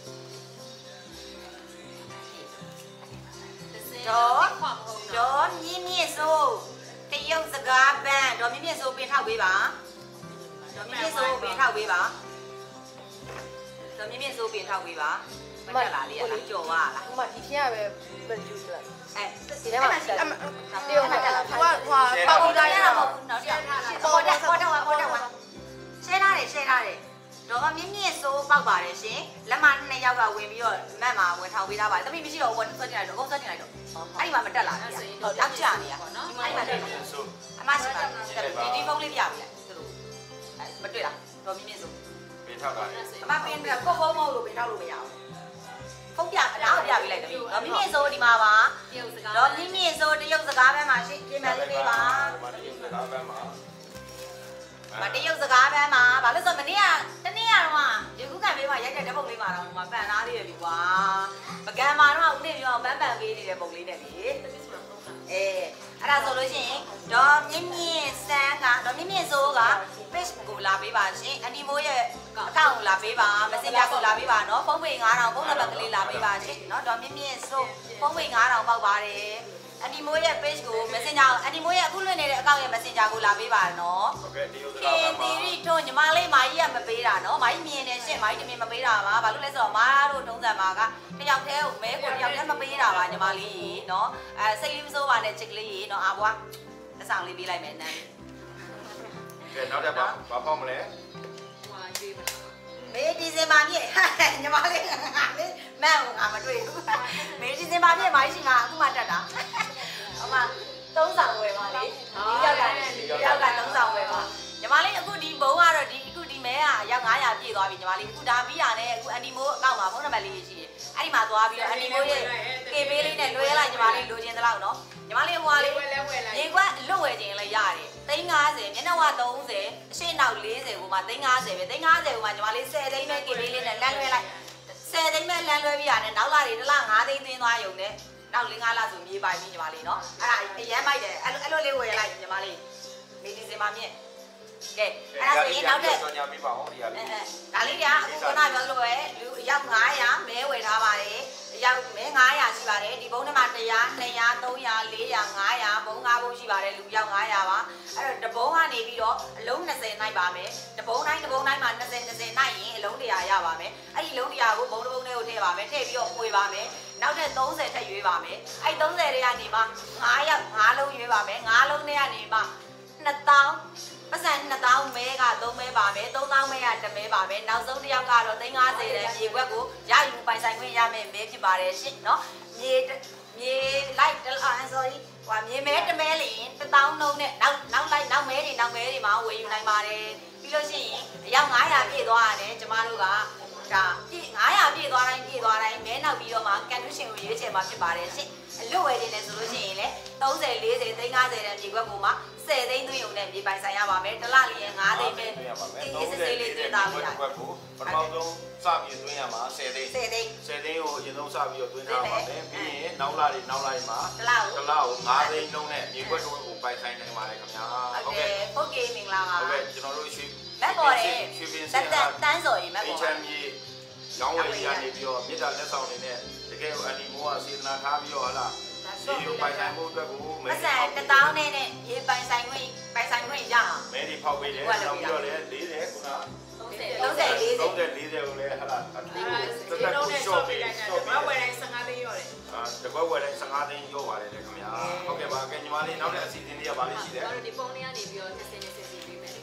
တော့တော့မြင့်မြင့်စိုးတရုတ်စကားပန်းတော့မြင့်မြင့်စိုးပင်ထောက်ပေးပါတော့မြင့်မြင့်စိုးပင်ထောက်ပေးပါတော့မြင့်မြင့်စိုးပင်ထောက်ပေးပါမတက်လာလေးကကြော်သွားလားဟိုမှာဒီထင်းကပဲဘယ်လိုလဲအဲဒီထဲမှာဆက်တရုတ်မှာတက်လာဟိုကဟိုပေါက်ပြီးသားရတာမဟုတ်ဘူးနော်တယောက်ပေါ်တက်ပေါ်တက်ဝါပေါ်တက်ဝါရှင်းထားတယ်ရှင်းထားတယ်တော့မြင့်မြင့်စိုးပေါက်ပါတယ်ရှင်လက်မနှစ်ယောက်ကဝင်ပြီးတော့မတ်မှာဝင်ထောင်ပေးသားပါတယ်တမိမရှိတော့ဘူးဆွတ်တင်လိုက်တော့အကုန်ဆွတ်တင်လိုက်တော့အဲ့ဒီမှာမတက်လာဘူးနောက်ကျနေရနော်အဲ့ဒီမှာတက်လာအမရှိပါဒီဒီဖုန်းလေးပြပြလိုက်သူတို့မတွေ့လားတော့မြင့်မြင့်စိုးပေးထောက်တာလေအမပင်းကကိုဖုန်းမဟုတ်လို့ပင်ထောက်လို့မရဘူးဖုန်းပြအလားပြပေးလိုက်တယ်တော့မြင့်မြင့်စိုးဒီမှာပါတော့မြင့်မြင့်စိုးတရုတ်စကားဘက်မှာရှင်းပြင်မယ်လေးပေးပါမတရုပ်စကားဘက်မှာမတရုတ်စကားဘက်မှာဘာလို့ဆိုမနေ့ကတနေ့ကတော့ရေကူးကန်ပေးမှာရိုက်တဲ့ဓာတ်ပုံလေးမှာတော့မပန်သားလေးရပြီကွာပကံမှာတော့ဦးနေပြောမန်းပန်ပေးနေတဲ့ပုံလေးနဲ့လေအဲအဲ့ဒါဆိုလို့ရှိရင်ဒေါ်မြင့်မြင့်စန်းကဒေါ်မြင့်မြင့်စိုးက page ကိုလာပေးပါရှင်အန်ဒီမိုးရဲ့အကောင့်ကိုလာပေးပါ messenger ကိုလာပေးပါနော်ဖုန်းပေငါးထောင်ဖုန်းနံပါတ်ကလေးလာပေးပါရှင်နော်ဒေါ်မြင့်မြင့်စိုးဖုန်းပေငါးထောင်ပေါက်ပါတယ်အန်ဒီမိုးရဲ့ page ကို messenger အန်ဒီမိုးရဲ့အခုလွှင့်နေတဲ့အကောင့်ရဲ့ messenger ကိုလာပေးပါနော်ဟုတ်ကဲ့တရုပ်စကကားင်ဘက်သီမှာရီထွန်းညီမလေးမာကြီးကမပေးတာနော်မာကြီးမြင်နေရှင့်မာကြီးတမင်မပေးတာပါဘာလို့လဲဆိုတော့မားတို့တုံးစံမှာကတယောက်တည်းကိုမဲကိုတယောက်တည်းမပေးတာပါညီမလေးနော်အဲစိတ်လေးမစိုးပါနဲ့ချစ်ကလေးနော်အာဘွားအဆောင်လေးပေးလိုက်မယ်နန်းကဲနောက်တစ်ပါဘာဖောက်မလဲဟိုရွေးပါမေဒီဇင်ဘာပြည့်ညီမလေးငါလေးမန့်ငါမတွေ့ဘူးမေဒီဇင်ဘာပြည့်မာကြီးရှိငါအခုမှတက်တာအမသုံးဆောင်ဝယ်ပါလေဒီယောက်ကဒီယောက်ကသုံးဆောင်ဝယ်ပါညီမလေးအခုဒီဘုံကတော့ဒီအခုဒီမဲကအယောက်ငါးရာပြည့်သွားပြီညီမလေးအခုဒါပြီးရနဲ့အခုအန်ဒီမိုးအကောင့်မှာဖုန်းနံပါတ်လေးရှိတယ်အဲ့ဒီမှာသွားပြီးတော့အန်ဒီမိုးရဲ့ကေပေးလေးနဲ့လွှဲလိုက်ညီမလေးလိုချင်သလောက်နော်ညီမလေးဟိုဟာလေးရေကွက်လွတ်ဝယ်ခြင်းလည်းရတယ်သိန်း50မျက်နှာဝသုံးဆယ်အရှိနောက်၄၀ကိုမှသိန်း50ပဲသိန်း50ကိုမှညီမလေး၁၀သိန်းပဲကေပေးလေးနဲ့လမ်းလွှဲလိုက်၁၀သိန်းပဲလမ်းလွှဲပြီးရတယ်နောက်လာတွေတစ်လ၅သိန်းသွင်းသွားရုံနဲ့နောက်၄-၅လဆိုမြေပိုင်ပြီညီမလေးနော်အဲ့ဒါအရမ်းမိုက်တယ်အဲ့လိုအဲ့လိုလေးဝယ်လိုက်ညီမလေးမေဒီစင်ပါမြင့်ကဲအဲ့ဒါဆိုရင်နောက်တဲ့ကြော်ညာပေးပါအောင်ဒီဟာလေးဒါလေးကအခုကပြောလို့ပဲလူအယောက်၅ရာမဲဝယ်ထားပါတယ်အယောက်မဲ၅ရာရှိပါတယ်ဒီဘုံထဲမှာ၁၀၀ ၂၀၀ ၃၀၀ ၄၀၀ ၅၀၀ဘုံ၅ဘုံရှိပါတယ်လူယောက်၅ရာပါအဲ့တော့တဘုံကနေပြီးတော့အလုံး၂၀နိုင်ပါမယ်တဘုံတိုင်းတဘုံတိုင်းမှာ၂၀ ၂၀နိုင်ရင်အလုံး၁၀၀ရပါမယ်အဲ့ဒီလုံး၁၀၀ကိုဘုံတစ်ဘုံထဲကိုထည့်ပါမယ်ထည့်ပြီးတော့ပွေပါမယ်နောက်ထပ်၃၀ထပ်ရွေးပါမယ်အဲ့၃၀တွေကနေမှ၅ယောက်၅လုံးရွေးပါမယ်၅လုံးတွေကနေမှ၂သောင်းပတ်စံ၂သောင်းမဲက၃မဲပါမယ်၃သောင်းမဲက၁မဲပါမယ်နောက်ဆုံးတစ်ယောက်ကတော့သိန်း၅၀တဲ့မြေခွက်ကိုရယူပိုင်ဆိုင်ခွင့်ရမယ်မဲဖြစ်ပါတယ်ရှင့်နော်မြေမြေလိုက်တလား sorry ဟိုမြေမဲ၁မဲလျင်တစ်သောင်းလုံးနဲ့နောက်နောက်လိုက်နောက်မဲတွေနောက်မဲတွေမှာဝယ်ယူနိုင်ပါတယ်ပြီးလို့ရှိရင်အယောက်၅ရာပြည့်သွားရတယ်ကျမတို့ကဒါပြည့်၅ရာပြည့်သွားတိုင်းပြည့်သွားတိုင်းမဲနောက်ပြီးတော့မှကန်တူးရှင်ကိုရွေးချယ်မှာဖြစ်ပါတယ်ရှင့်အလွတ်ဝယ်တင်နေဆိုလို့ရှိရင်လေ၃၀ ၄၀ သိန်း၅၀တဲ့မြေခွက်ကိုမှ၁၀သိန်းသွင်းရုံနဲ့မြေပိုင်ဆိုင်ရပါမယ်တစ်လလျင်၅သိန်းပဲအေးစစ်စစ်လေးသွင်းသားလို့ရတယ်ဘက်ကိုပထမဆုံးစပြီးသွင်းရမှာ၁၀သိန်း၁၀သိန်း၁၀သိန်းကိုအရင်ဆုံးစပြီးတော့သွင်းထားပါမယ်ပြီးရင်နောက်လာတွေနောက်လာတွေမှာတစ်လကိုတစ်လကို၅သိန်းလုံးနဲ့မြေခွက်တစ်ဝက်ကိုပိုင်ဆိုင်နိုင်ပါတယ်ခင်ဗျာဟုတ်ကဲ့ဟုတ်ကဲ့မင်္ဂလာပါဟုတ်ကဲ့ကျွန်တော်တို့ရွှေမက်ပေါ်တယ်ရွှေပင်စတက်င်တက်ဟာတန်းစော်ရင်မက်အပေါ်ချမ်းကြီးရောင်းဝယ်ကြီးကနေပြီးတော့မြေတာလက်ဆောင်တွေနဲ့တကယ်အန်ဒီမိုးကစေတနာထားပြီးတော့ဟာလားဒီလိုပိုင်ဆိုင်မှုအတွက်ကိုပတ်စံတစ်တောင်းနဲ့နဲ့ရေပိုင်ဆိုင်ခွင့်ပိုင်ဆိုင်ခွင့်ရအောင်မဲဒီဖောက်ပေးတယ်နောက်ပြီးတော့လည်း၄၀ခုန 30 40 30 30 40ကိုလည်းဟာလားအတူတူတက်တက်ကိုရှော့ပေးရှော့ပေးဝယ်တိုင်း၁၅သိန်းရောတယ်အာတကွက်ဝယ်တိုင်း၁၅သိန်းရောပါတယ်လေခင်ဗျာဟုတ်ကဲ့ပါကဲညီမလေးနောက်တဲ့အစီအစဉ်လေးကဘာလေးရှိလဲကျွန်တော်ဒီပုံလေးကနေပြီးတော့20 20စီပေးမယ်နော်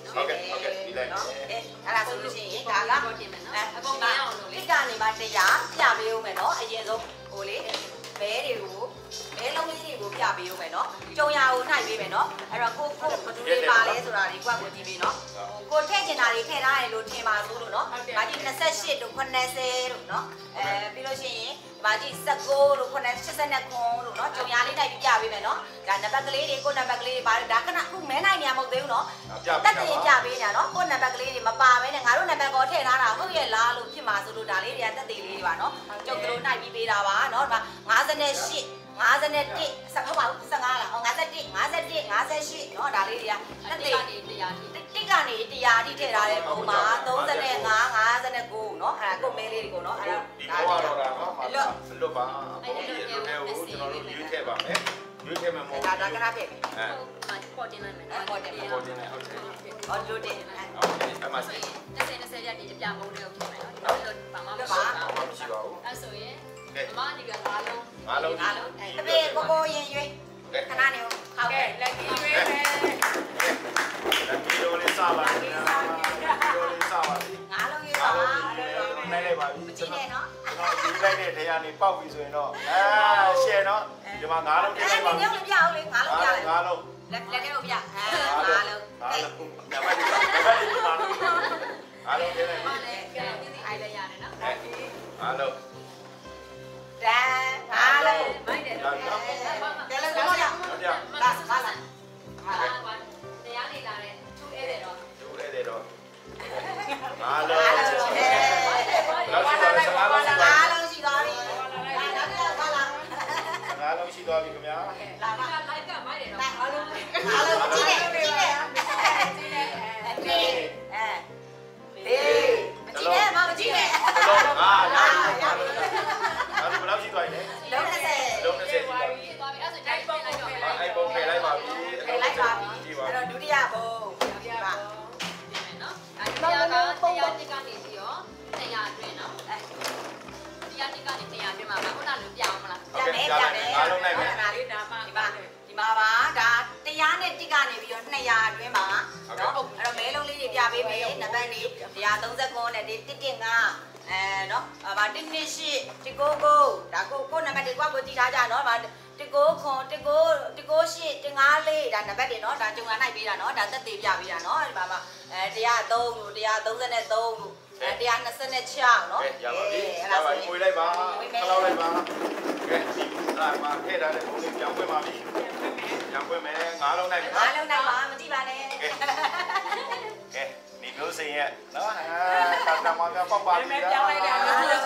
ဟုတ်ကဲ့ဟုတ်ကဲ့ဒီလိုက်နော်အဲအဲ့ဒါဆိုလို့ရှိရင်ဒါကကိုတင်မယ်နော်အကုန်မြင်အောင်လို့လေဒီကနေမှတရားပြပေးဦးမယ်နော်အရင်ဆုံးဟိုလေဘဲတွေကိုဘဲလုံးလေးတွေကိုပြပေးဦးမယ်နော်ကြုံရကိုနှိုက်ပေးမယ်နော်အဲ့တော့ကိုကိုဘသူလေးပါလဲဆိုတာဒီကွက်ကိုကြည့်ပေးနော်ကိုထည့်ချင်တာတွေထည့်ထားတယ်လို့ထင်ပါစိုးလို့နော်ဒါကြီး၂၈တို့ခုနှစ်ဆယ်တို့နော်အဲပြီးလို့ရှိရင်ဒါကြီး၁၉တို့ခုနှစ်၈၂တို့နော်ကြုံရလေးနှိုက်ပြပေးမယ်နော်ဒါနံပါတ်ကလေးတွေကိုနံပါတ်ကလေးတွေပါတယ်ဒါခဏအခုမဲနိုင်နေရမဟုတ်သေးဘူးနော်တက်တည်ပြပေးနေတာနော်ကိုနံပါတ်ကလေးတွေမပါဘဲနဲ့ငါတို့နံပါတ်ကောထည့်ထားတာဟုတ်ရဲ့လားလို့ဖြစ်မှာဆိုလို့ဒါလေးတွေကတက်တည်လေးတွေပါနော်ကျုပ်တို့နှိုက်ပြီးပေးတာပါနော်ဒါ၅၈ 51 ဆက်ဟုတ်ပါဘူး၁၅လားဟော၅၁ 51 58နော်ဒါလေးတွေကတက်တည်တရားတိတစ်ကနေတရားတိထည့်ထားတဲ့ပုံမှာ၃၅ ၅၉နော်အဲ့ဒါကိုမဲလေးတွေကိုနော်အဲ့ဒါဒီဘောကတော့ဒါနော်လွတ်လွတ်ပါပုံကြီးလွတ်တဲ့ကိုကျွန်တော်တို့ရွေးထည့်ပါမယ်ရွေးထည့်မယ်မဟုတ်ဒါဒါကနာဖြစ်အဲပေါ်တင်လိုက်မယ်ပေါ်တယ်ပေါ်တင်လိုက်ဟုတ်တယ်ဟောလို့တယ်ဟုတ်တယ်အမဆိုစီရင်တစ်စင်တစ်စင်ရက်ဒီအပြပုံလေးကိုပြင်မယ်နော်ဒီလိုဘာမှမရှိပါဘူးမရှိပါဘူးအဲ့ဆိုရင်မမဒီကအားလုံးအားလုံးအားလုံးတပည့်ကိုကိုရင်ရွေးခဏနေဟောက်ကဲခဲ့လက်ကြီးရွေးမယ်လက်ကြီးလိုလေးစားပါလက်ကြီးလိုလေးစားပါငါလုံးရွေးပါအားလုံးနိုင်လိုက်ပါပြီကြည့်နေနော်ကျွန်တော်ဒီလိုက်တဲ့တရားနေပေါက်ပြီဆိုရင်တော့အဲရှယ်နော်ဒီမှာငါးလုံးပြအဲ့လိုက်ဒီပါညောင်းလေးပြအောင်လေငါလုံးပြလိုက်ငါးလုံးလက်လက်ထဲကိုပြအဲငါလုံးငါးလုံးညမလေးညမလေးဒီမှာအားလုံးပြလိုက်မပြီလည်းကဲဒီဒီအိုင်လည်းရတယ်နော်အားလုံးတန်ငါလုံးမိုက်တယ်ဒါနော်နော်ကဲလုံးတော့ရဟုတ်ကြလာလာလာဟာကွာတရားနေလာတဲ့သူ့ဧည့်တယ်တော့ဒူရဲတယ်တော့အားလုံးအားလုံးအဲလောက်ရှိပါလားငါးလုံးရှိပါအားလုံးရှိသွားပြီလာလာလာလာငါးလုံးရှိသွားပြီခင်ဗျာလာဒီလာကလိုက်ကမိုက်တယ်နော်အားလုံးအားလုံးကြည့်နေကြည့်နေကြည့်နေအဲဒီအဲဒီမကြည့်နဲ့မမကြည့်နဲ့လုံးငါးလာလုံးရအားပြီလုံးဘယ်လောက်ရှိသွားပြီလဲလုံးနဲ့ဆက်လုံးနဲ့ဆက်ရှိသွားပြီပြီးသွားပြီအဲ့ဆိုတိုင်းပုံလိုက်တော့မယ်အဲ့ပုံဖယ်လိုက်ပါပြီဖယ်လိုက်ပါပြီကြည့်ပါအဲ့တော့ဒုတိယဘုံဒီပါပြင်မယ်နော်အဲ့တရားကတရားတစ်ကနေပြီးတော့တရားအတွင်းနော်အဲ့တရားတစ်ကနေတရားအတွင်းမှာခုနလိုပြအောင်မလားဟုတ်ကဲ့ကြားလိုက်ငါးလုံးလိုက်မယ်ဒါလေးဒါမှဒီပါဒီမှာပါဒါတရားနဲ့တစ်ကနေပြီးတော့နှစ်ရာအတွင်းမှာနော်အဲ့တော့မဲလုံးလေးတွေပြပေးမယ်နံပါတ်လေးတစ်ရာသုံးဆယ်ကိုနဲ့ဒီတစ်တစ်ငါအဲနော်ဗာတစ်နှစ်ရှိတစ်ကိုကိုဒါကိုကိုနံပါတ်တွေကွာကိုကြည့်ထားကြနော်ဗာတစ်ကိုခွန်တစ်ကိုတစ်ကိုရှိတစ်ငါလေးဒါနံပါတ်တွေနော်ဒါဂျုံကနိုင်ပေးတာနော်ဒါသက်သေးပြပေးတာနော်ဒီမှာမှာအဲတစ်ရာသုံးလို့တစ်ရာသုံးဆယ်သုံးလို့အဲတစ်ရာနှစ်ဆယ်၆နော်ကဲရပါပြီရပါပြီငွေလိုက်ပါခလောက်လိုက်ပါကဲဒီအဲ့မှာထည့်ထားတဲ့ဘုံလေးပြန်ပွင့်ပါပြီပြန်ပွင့်မယ်ငါးလုံးလိုက်ပြီငါးလုံးနိုင်ပါမကြည့်ပါနဲ့ကဲကဲဒီမျိုးစင်ရဲ့နော်အာတာမကပေါက်ပါပြီလားငါးလုံးငါးလုံးငါး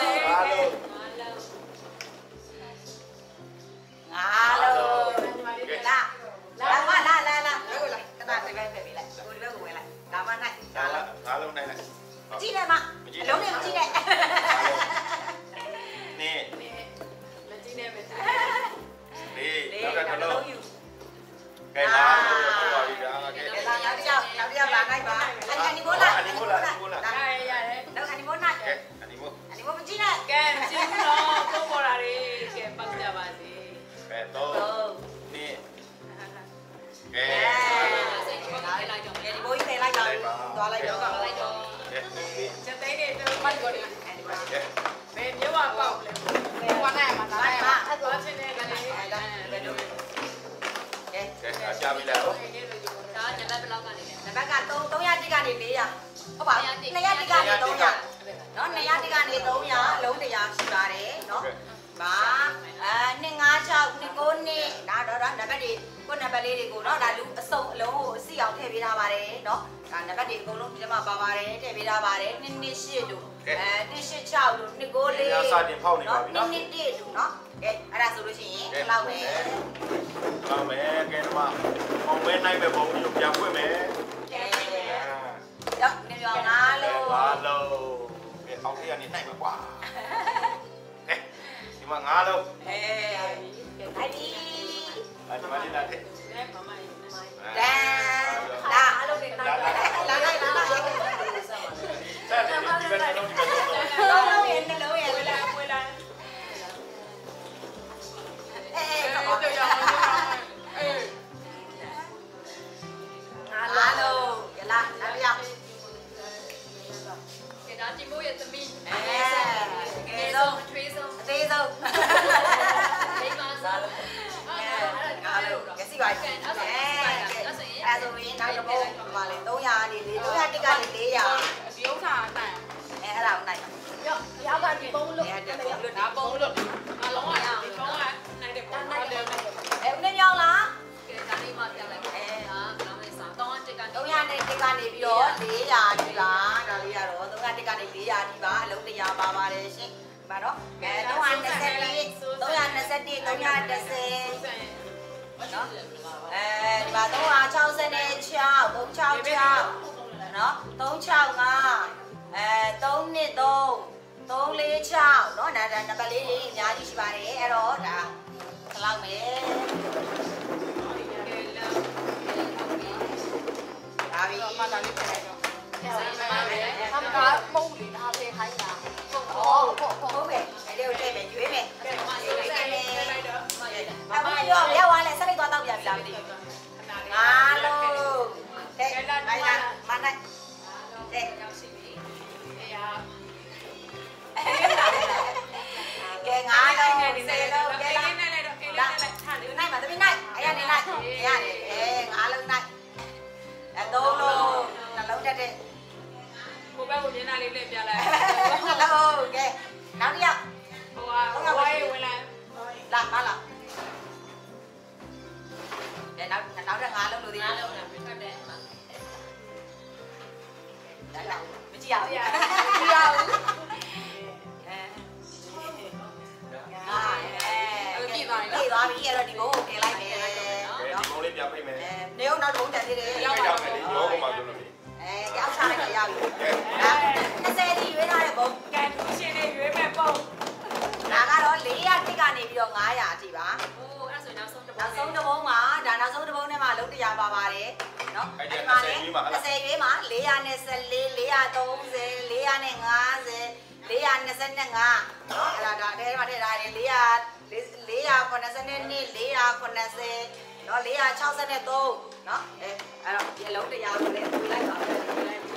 လုံးလာလာမလာလာလာလို့လာကတာဒီဘက်ဖယ်ပေးလိုက်ကိုဒီဘက်ကိုဝင်လိုက်ဒါမှနိုင်ဒါလားငါးလုံးနိုင်လိုက်ကြည့်နေမှာအလုံးနဲ့မကြည့်နဲ့နေလက်ကြီးနဲ့ပဲကြည့်လေးနောက်ကတစ်လုံးကဲလာလို့ပြောပါပြီဗျာကဲကဲလာနောက်တစ်ယောက်နောက်တစ်ယောက်လာနိုင်ပါအန်နီမိုလာအနီမိုလာအနီမိုလာရရရတယ်တော့အန်နီမိုနိုင်ကဲအနီမိုအန်နီမိုမကြည့်နဲ့ကဲကြည့်တော့ပုံပေါ်လာတယ်ကဲပတ်ကြပါစေကဲတော့နေကဲစိတ်ကိုလိုက်လိုက်တော့မယ်ဒီဘိုးကြီးဖယ်လိုက်ပါသွားလိုက်တော့လိုက်တော့ကဲဒီချက်သိန်းတွေသူပတ်ကြတယ်အန်နီမိုကဲဘယ်မျိုးอ่ะပေါက်လဲဘွားနိုင်မှာဒါနိုင်မှာအဲ့တော့ချင်းနေတယ်လေအဲ့ဒါဘယ်လိုလဲကဲကဲအကြပြီလားတော့ဒါနံပါတ်ဘယ်လောက်ကနေလဲနံပါတ်က3 300တိကနေ400ဟုတ်ပါဘူး200တိကနေ300နော်200တိကနေ300လုံးတရားရှိပါတယ်နော်ပါအဲ256 29နှစ်ဒါတော့ဒါနံပါတ်တွေကိုနံပါတ်လေးတွေကိုနော်ဒါလူအစုံအလုံးကိုအစီအောင်ထည့်ပေးထားပါတယ်နော်ဒါနံပါတ်တွေအကုန်လုံးဒီထဲမှာပါပါတယ်ထည့်ပေးထားပါတယ်2နှစ်8တို့အဲ186တို့294 ညစာတင်ဖောက်နေပါပြီနော် 2နှစ်1တို့နော်ကဲအဲ့ဒါဆိုလို့ရှိရင်လောက်မယ်လောက်မယ်ကဲတော့မောင်မဲနိုင်မဲ့ဘုံကြီးကိုပြန်ဖွင့်မယ်ကဲတော့နေရောငါလို့ငါလုံးကဲအောက်ထည့်ကနေနိုင်မှာကွာကဲဒီမှာငါလုံးအဲအဲ့ဒီအဲဒီမှာလေးလာထည့်နဲ့မမကြီးတန်လာအလုပ်တွေလာလာလာလာလာဆက်တယ်ဒီဘက်လုံးဒီဘက်လုံးလုံးလုံးရဲ့နှလုံးရဲ့ဝေးလာဝေးလာအဲအဲ့တော့တော့ရအောင်အေးငါလာလို့လာလာပြစီပါအဲအဲ့ဆိုရင်နောက်တစ်ပုတ်ပါလေသုံးရာနေလေသုံးရာတစ်ကနေလေးရာဒီဥစ္စာအတန်အဲအဲ့ဒါကိုနိုင်ရောရောက်ကဒီပုံလို့အဲဒီပုံလို့ဒါပုံလို့အလုံးဝဒီပုံကနိုင်တယ်ပုံနိုင်တယ်အဲဦးနေမြောင်းလားကဲဒါလေးမှပြန်လိုက်အဲဟာဘယ်လိုလဲဆိုတော့တစ်ကနေသုံးရာနဲ့တစ်ကနေပြီးတော့လေးရာဒီပါဒါလေးရတော့သုံးရာတစ်ကနေလေးရာဒီပါအလုံးတစ်ရာပါပါတယ်ရှင်ဒီပါတော့အဲသုံးရာ၂၁ သုံးရာ၂၁ သုံးရာ၁၀နော်အဲဒီမှာသုံးရာ၆၆ သုံး၆၆နော်သုံး၆၅အဲသုံးနှစ်သုံးသုံးလေး၆နော်ဒါဒါနံပါတ်လေးတွေအများကြီးရှိပါတယ်အဲ့တော့ဒါခလောက်မယ်ဒါပြီတော့မှတ်တာလေးပြန်လိုက်တော့ဆမ်ကာမုံလေးဒါပဲခိုင်းတာဟုတ်ဟုတ်ဟုတ်ပဲအဲ့ဒီကိုထည့်မယ်ရွေးမယ်ရွေးမယ်လိုက်တော့အခုရောရောက်သွားလဲဆက်လိုက်သွားတော့ပြန်ပြီလားမသိဘူးငါလုံးတဲ့လိုက်လာမနိုင်တဲ့ရောက်ရှိပြီအေးဟာကဲငါလုံးဆယ်လုံးကဲအေးလာလေးနဲ့လိုက်တော့အေးလေးနဲ့လိုက်ထားလေနိုင်မှာတပိနိုင်အဲ့ရနေနိုင်ရတယ်အဲငါလုံးနိုင်အဲသုံးလုံးနှလုံးတက်တဲ့ကိုဘက်ကိုမျက်နှာလေးလှည့်ပြလိုက်နှလုံးကဲနောက်တစ်ယောက်ဟိုဟာဝိုင်းဝင်လာလာမလာကဲနောက်နောက်တဲ့ငါလုံးလို့ဒီအားလုံးနဲ့ပြတ်တယ်မှာလာလာမကြည့်ရဘူးကြည့်ရကြည့်ရဘူးအဲပြည့်သွားပြီပြေးသွားပြီအဲ့တော့ဒီဘုံကိုတင်လိုက်မယ်ကဲဒီကုန်းလေးပြန်ပိတ်မယ်အဲနေအောင်နောက်တစ်ဘုံတက်သေးတယ်ရောက်ပါမယ်လေရောကမှပြောလို့လေအဲကြောက်ချလိုက်ရပြီဒါ၂၀တိရွေးထားတဲ့ဘုံကဲသူရှင်လေးရွေးမဲ့ပုံဒါကတော့၄ရာတစ်ကနေပြီးတော့၅ရာအထိပါဟိုအဲ့ဆိုနောက်ဆုံးတစ်နောက်ဆုံးတစ်ဘုံမှာဒါနောက်ဆုံးတစ်ဘုံထဲမှာလုံးတရားပါပါတယ်နော်၂၀ရွေးမှာ၄ရာနဲ့၁၄ ၄ရာ၃၀ ၄ရာနဲ့၅၀ ၄ရာ၂၅နော်အဲ့ဒါဒါအဲမှာထည့်ထားတယ်၄ရာ၄ရာ၉၂ ၄ရာ၉၀နော်၄ရာ၆၃နော်အဲအဲ့တော့ဒီအလုံးတရားကိုလည်းပြလိုက်ပါမယ်ပြလိုက်ပါ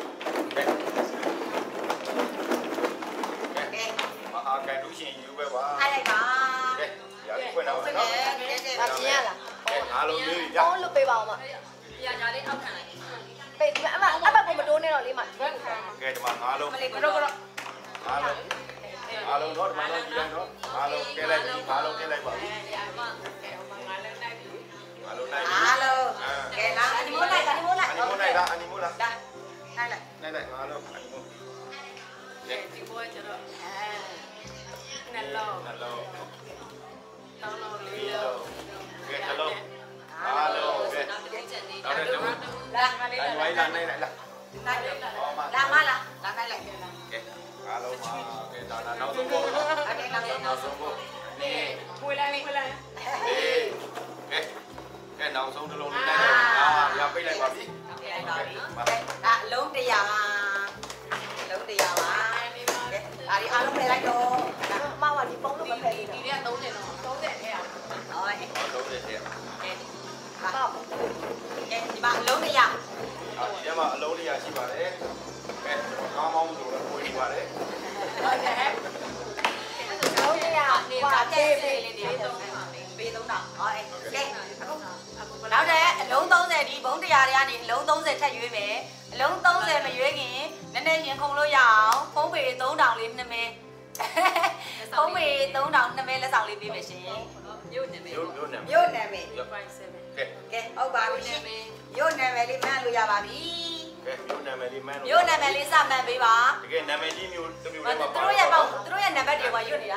ကဲမဟာကန်လူရှင်ယူပဲပါထားလိုက်ပါကဲရပြီခွင့်တော့ဟုတ်နော်ကဲ့ဒီနေ့ဒါကျင်းရလားကဲငါလုံးလေးရပုံလို့ပေးပါအောင်မပြာညာလေးအောက်ခံလိုက်ပေးဒီမှာအမအမကိုမတိုးနဲ့တော့လေးမဘက်ခံကဲဒီမှာငါလုံးမလေးကတော့ကတော့ငါလုံးငါလုံးတော့ဒီမှာလုံးကြည့်လိုက်တော့ငါလုံးကဲလိုက်ပြီငါလုံးကဲလိုက်ပါပြီအဲဒီအမကဲဟိုမှာငါလည်းနိုင်ပြီငါလုံးနိုင်ပြီအားလုံးကဲလာအနီမိုးလိုက်အနီမိုးလိုက်အနီမိုးနိုင်လားအနီမိုးလားဒါနိုင်လိုက်နိုင်လိုက်ငါလုံးအနီမိုးကဲဒီဘောကျတော့အဲနှလုံးနှလုံးတောင်းလုံးဒီလေးလုံးကဲနှလုံးအားလုံးကဲနောက်တစ်ချက်နေနောက်တစ်လုံးလာမလေးနိုင်နဲ့ဝိုင်းလာနိုင်လိုက်လားနိုင်ဟောမလာမလာလာနိုင်လိုက်ကဲအားလုံးပါကဲဒါနောက်ဆုံးပေါ့နော်အဲ့ဒီနောက်ဆုံးနောက်ဆုံးပေါ့နေဝေးလိုက်ဝေးလိုက်အေးကဲကဲနောက်ဆုံးတစ်လုံးလေးနိုင်လိုက်အာရပိတ်လိုက်ပါပြီဟုတ်ကဲ့ပါပြီဒါအလုံးတရားပါအလုံးတရားပါကဲဒါဒီအားလုံးဖယ်လိုက်တော့အမကဒီပုံလို့မဖယ်ဘူးဒီနေ့သုံးတယ်နော်သုံးတယ်အဲ့ဟာဟောကဲဟောလုံးလေးတဲ့ပါအမကဲဒီမှာအလုံးတရားအာဒီမှာအလုံးလေးရရှိပါတယ်ကဲကောင်းကောင်းဆိုတော့ကိုကြီးပါတယ်ဟုတ်တယ်တော့ရဟွာပေးပေးလေးလေးတွေတွေသုံးတော့ပါပေးသုံးတာဟောအဲကဲအခုအခုဘနောက်တဲ့အလုံးသုံးဆယ်ဒီဘုံတရားတွေကနေအလုံးသုံးဆယ်ထပ်ရွေးမယ်အလုံးသုံးဆယ်မရွေးခင်နည်းနည်းရင်ခုန်လို့ရအောင်ဖုံးပေသုံးတောင်လေးနှစ်မဲဖုံးပေသုံးတောင်နှစ်မဲလက်ဆောင်လေးပေးမယ်ရှင်မြို့နေမယ်မျိုးမျိုးနဲ့မြို့နာမည်ဖိုင်ဆယ်ပဲကဲကဲဟုတ်ပါပြီရှင်မြို့နာမည်လေးမှန်းလို့ရပါပြီကဲမျိုးနာမည်လေးမှန်းလို့မြို့နာမည်လေးစမှန်ပေးပါတကယ်နာမည်ကြီးမျိုးတစ်မျိုးသူလေးမှာပါတို့ရဲ့ပေါ့သူတို့ရဲ့နံပါတ်တွေကရွတ်နေတာ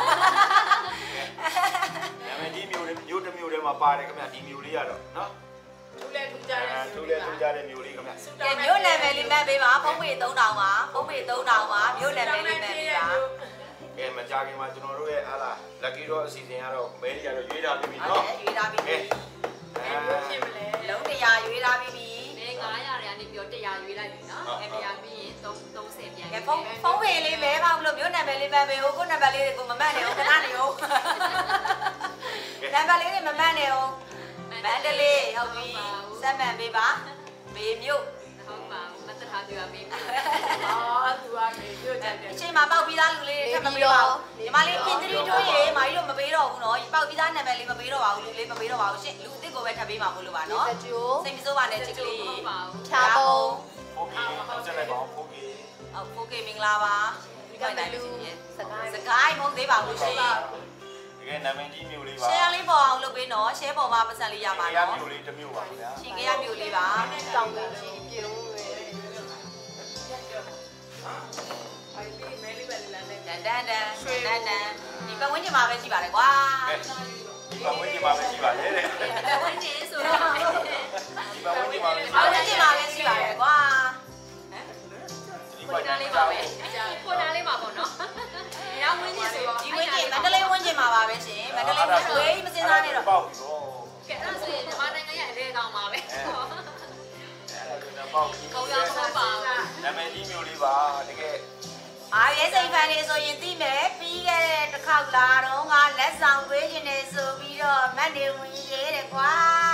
နာမည်ကြီးမျိုးလေးမျိုးတစ်မျိုးလေးမှာပါတယ်ခင်ဗျဒီမျိုးလေးရတော့နော်သူလည်းသူကြတယ်သူလည်းသူကြတဲ့မျိုးလေးခင်ဗျကဲမြို့နာမည်လေးမှန်းပေးပါဖုံးပေသုံးတောင်ပါဖုံးပေသုံးတောင်ပါမြို့နာမည်လေးမှန်းပေးပါကဲမကြခင်မှာကျွန်တော်တို့ရဲ့ဟာလာ lucky draw အစီအစဉ်ကတော့မဲရီကတော့ရွေးထားပြီးပြီဟုတ်နော်တယ်ရွေးထားပြီကဲအဲဖြစ်မလဲလုံးတရားရွေးထားပြီပြီနေ900ရာကနေပြီးတော့100ရွေးလိုက်ပြီနော်အဲ100ပြီးရင်30ပြန်ကဲဖုန်းဖုန်းပေလေးမဲပါမလို့မြို့နံပါတ်လေးပဲပေးဦးကိုနံပါတ်လေးတွေကိုမမှတ်နဲ့ဦးခဏနေဦးနံပါတ်လေးတွေမမှတ်နဲ့ဦးမန္တလေးဟုတ်ပြီစက်မှန်ပေးပါမေမြို့ဟုတ်ပါမတထားသူကမေးပြီအော်သူကမေးပြောတယ်အချိန်မှာပေါက်ပြီးသားလူလေးထပ်မပေးပါဘူးညီမလေးပြင်သတိထိုးရေမာကြီးတို့မပေးတော့ဘူးနော်ပေါက်ပြီးသားနာမည်လေးမပေးတော့ပါဘူးလူလေးမပေးတော့ပါဘူးရှင့်လူအစ်စ်ကိုပဲထပ်ပေးမှာမို့လို့ပါနော်စိတ်မစိုးပါနဲ့ချစ်ကလေးဟုတ်ပါဘူးဖြာပုံโอเคဆက်လိုက်ပါဦးโอเคဟုတ်โอเคမင်္ဂလာပါဒီကနေ့လူစကားစကိုင်းမဟုတ်သေးပါဘူးရှင်ဒီကနာမည်ကြီးမျိုးလေးပါ share လေးပေါ်အောင်လုပ်ပေးနော် share ပေါ်မှာပတ်စံလေးရပါရနော်မျိုးလေးတစ်မျိုးပါခင်ဗျာရှင်ကရမျိုးလေးပါတောင်းပြီးကြီးပြုံးရယ်အိုင်ဒီမဲလေးပဲလမ်းနဲ့တန်တန်တန်တန်တန်ဒီပတ်ဝန်းကျင်မှာပဲရှိပါတယ်ကွာဒီပါဝင်ကြီးပါပဲရှိပါလေတဲ့ပတ်ဝန်းကျင်ဆိုတော့ဒီပါဝင်ကြီးပါပဲရှိပတ်ပါဝန်းကျင်မှာပဲရှိပါတယ်ကွာဒီကိုနာလေးပါပဲကိုနာလေးပါပေါ့နော်ရောင်းဝင်းကျင်ဆိုတော့ဒီဝန်းကျင်မန္တလေးဝန်းကျင်မှာပါပဲရှင်မန္တလေးဝန်းဝေးမစင်စားနေတော့ပေါက်ပြီတော့ကဲအဲ့ဒါဆိုရင်မြန်မာနိုင်ငံရဲ့အလဲကောင်ပါပဲအဲ့ဒါကပေါက်ပြီကောင်းရမှာပါနာမည်ကြီးမျိုးလေးပါတကယ်အားရဲစိန်ဖန်နေဆိုရင်သိမယ်ပြီးခဲ့တဲ့တစ်ခေါက်လာတော့ငါလက်ဆောင်ပေးခြင်းနဲ့ဆိုပြီးတော့မတ်နေဝင်ရေးတယ်ကွာ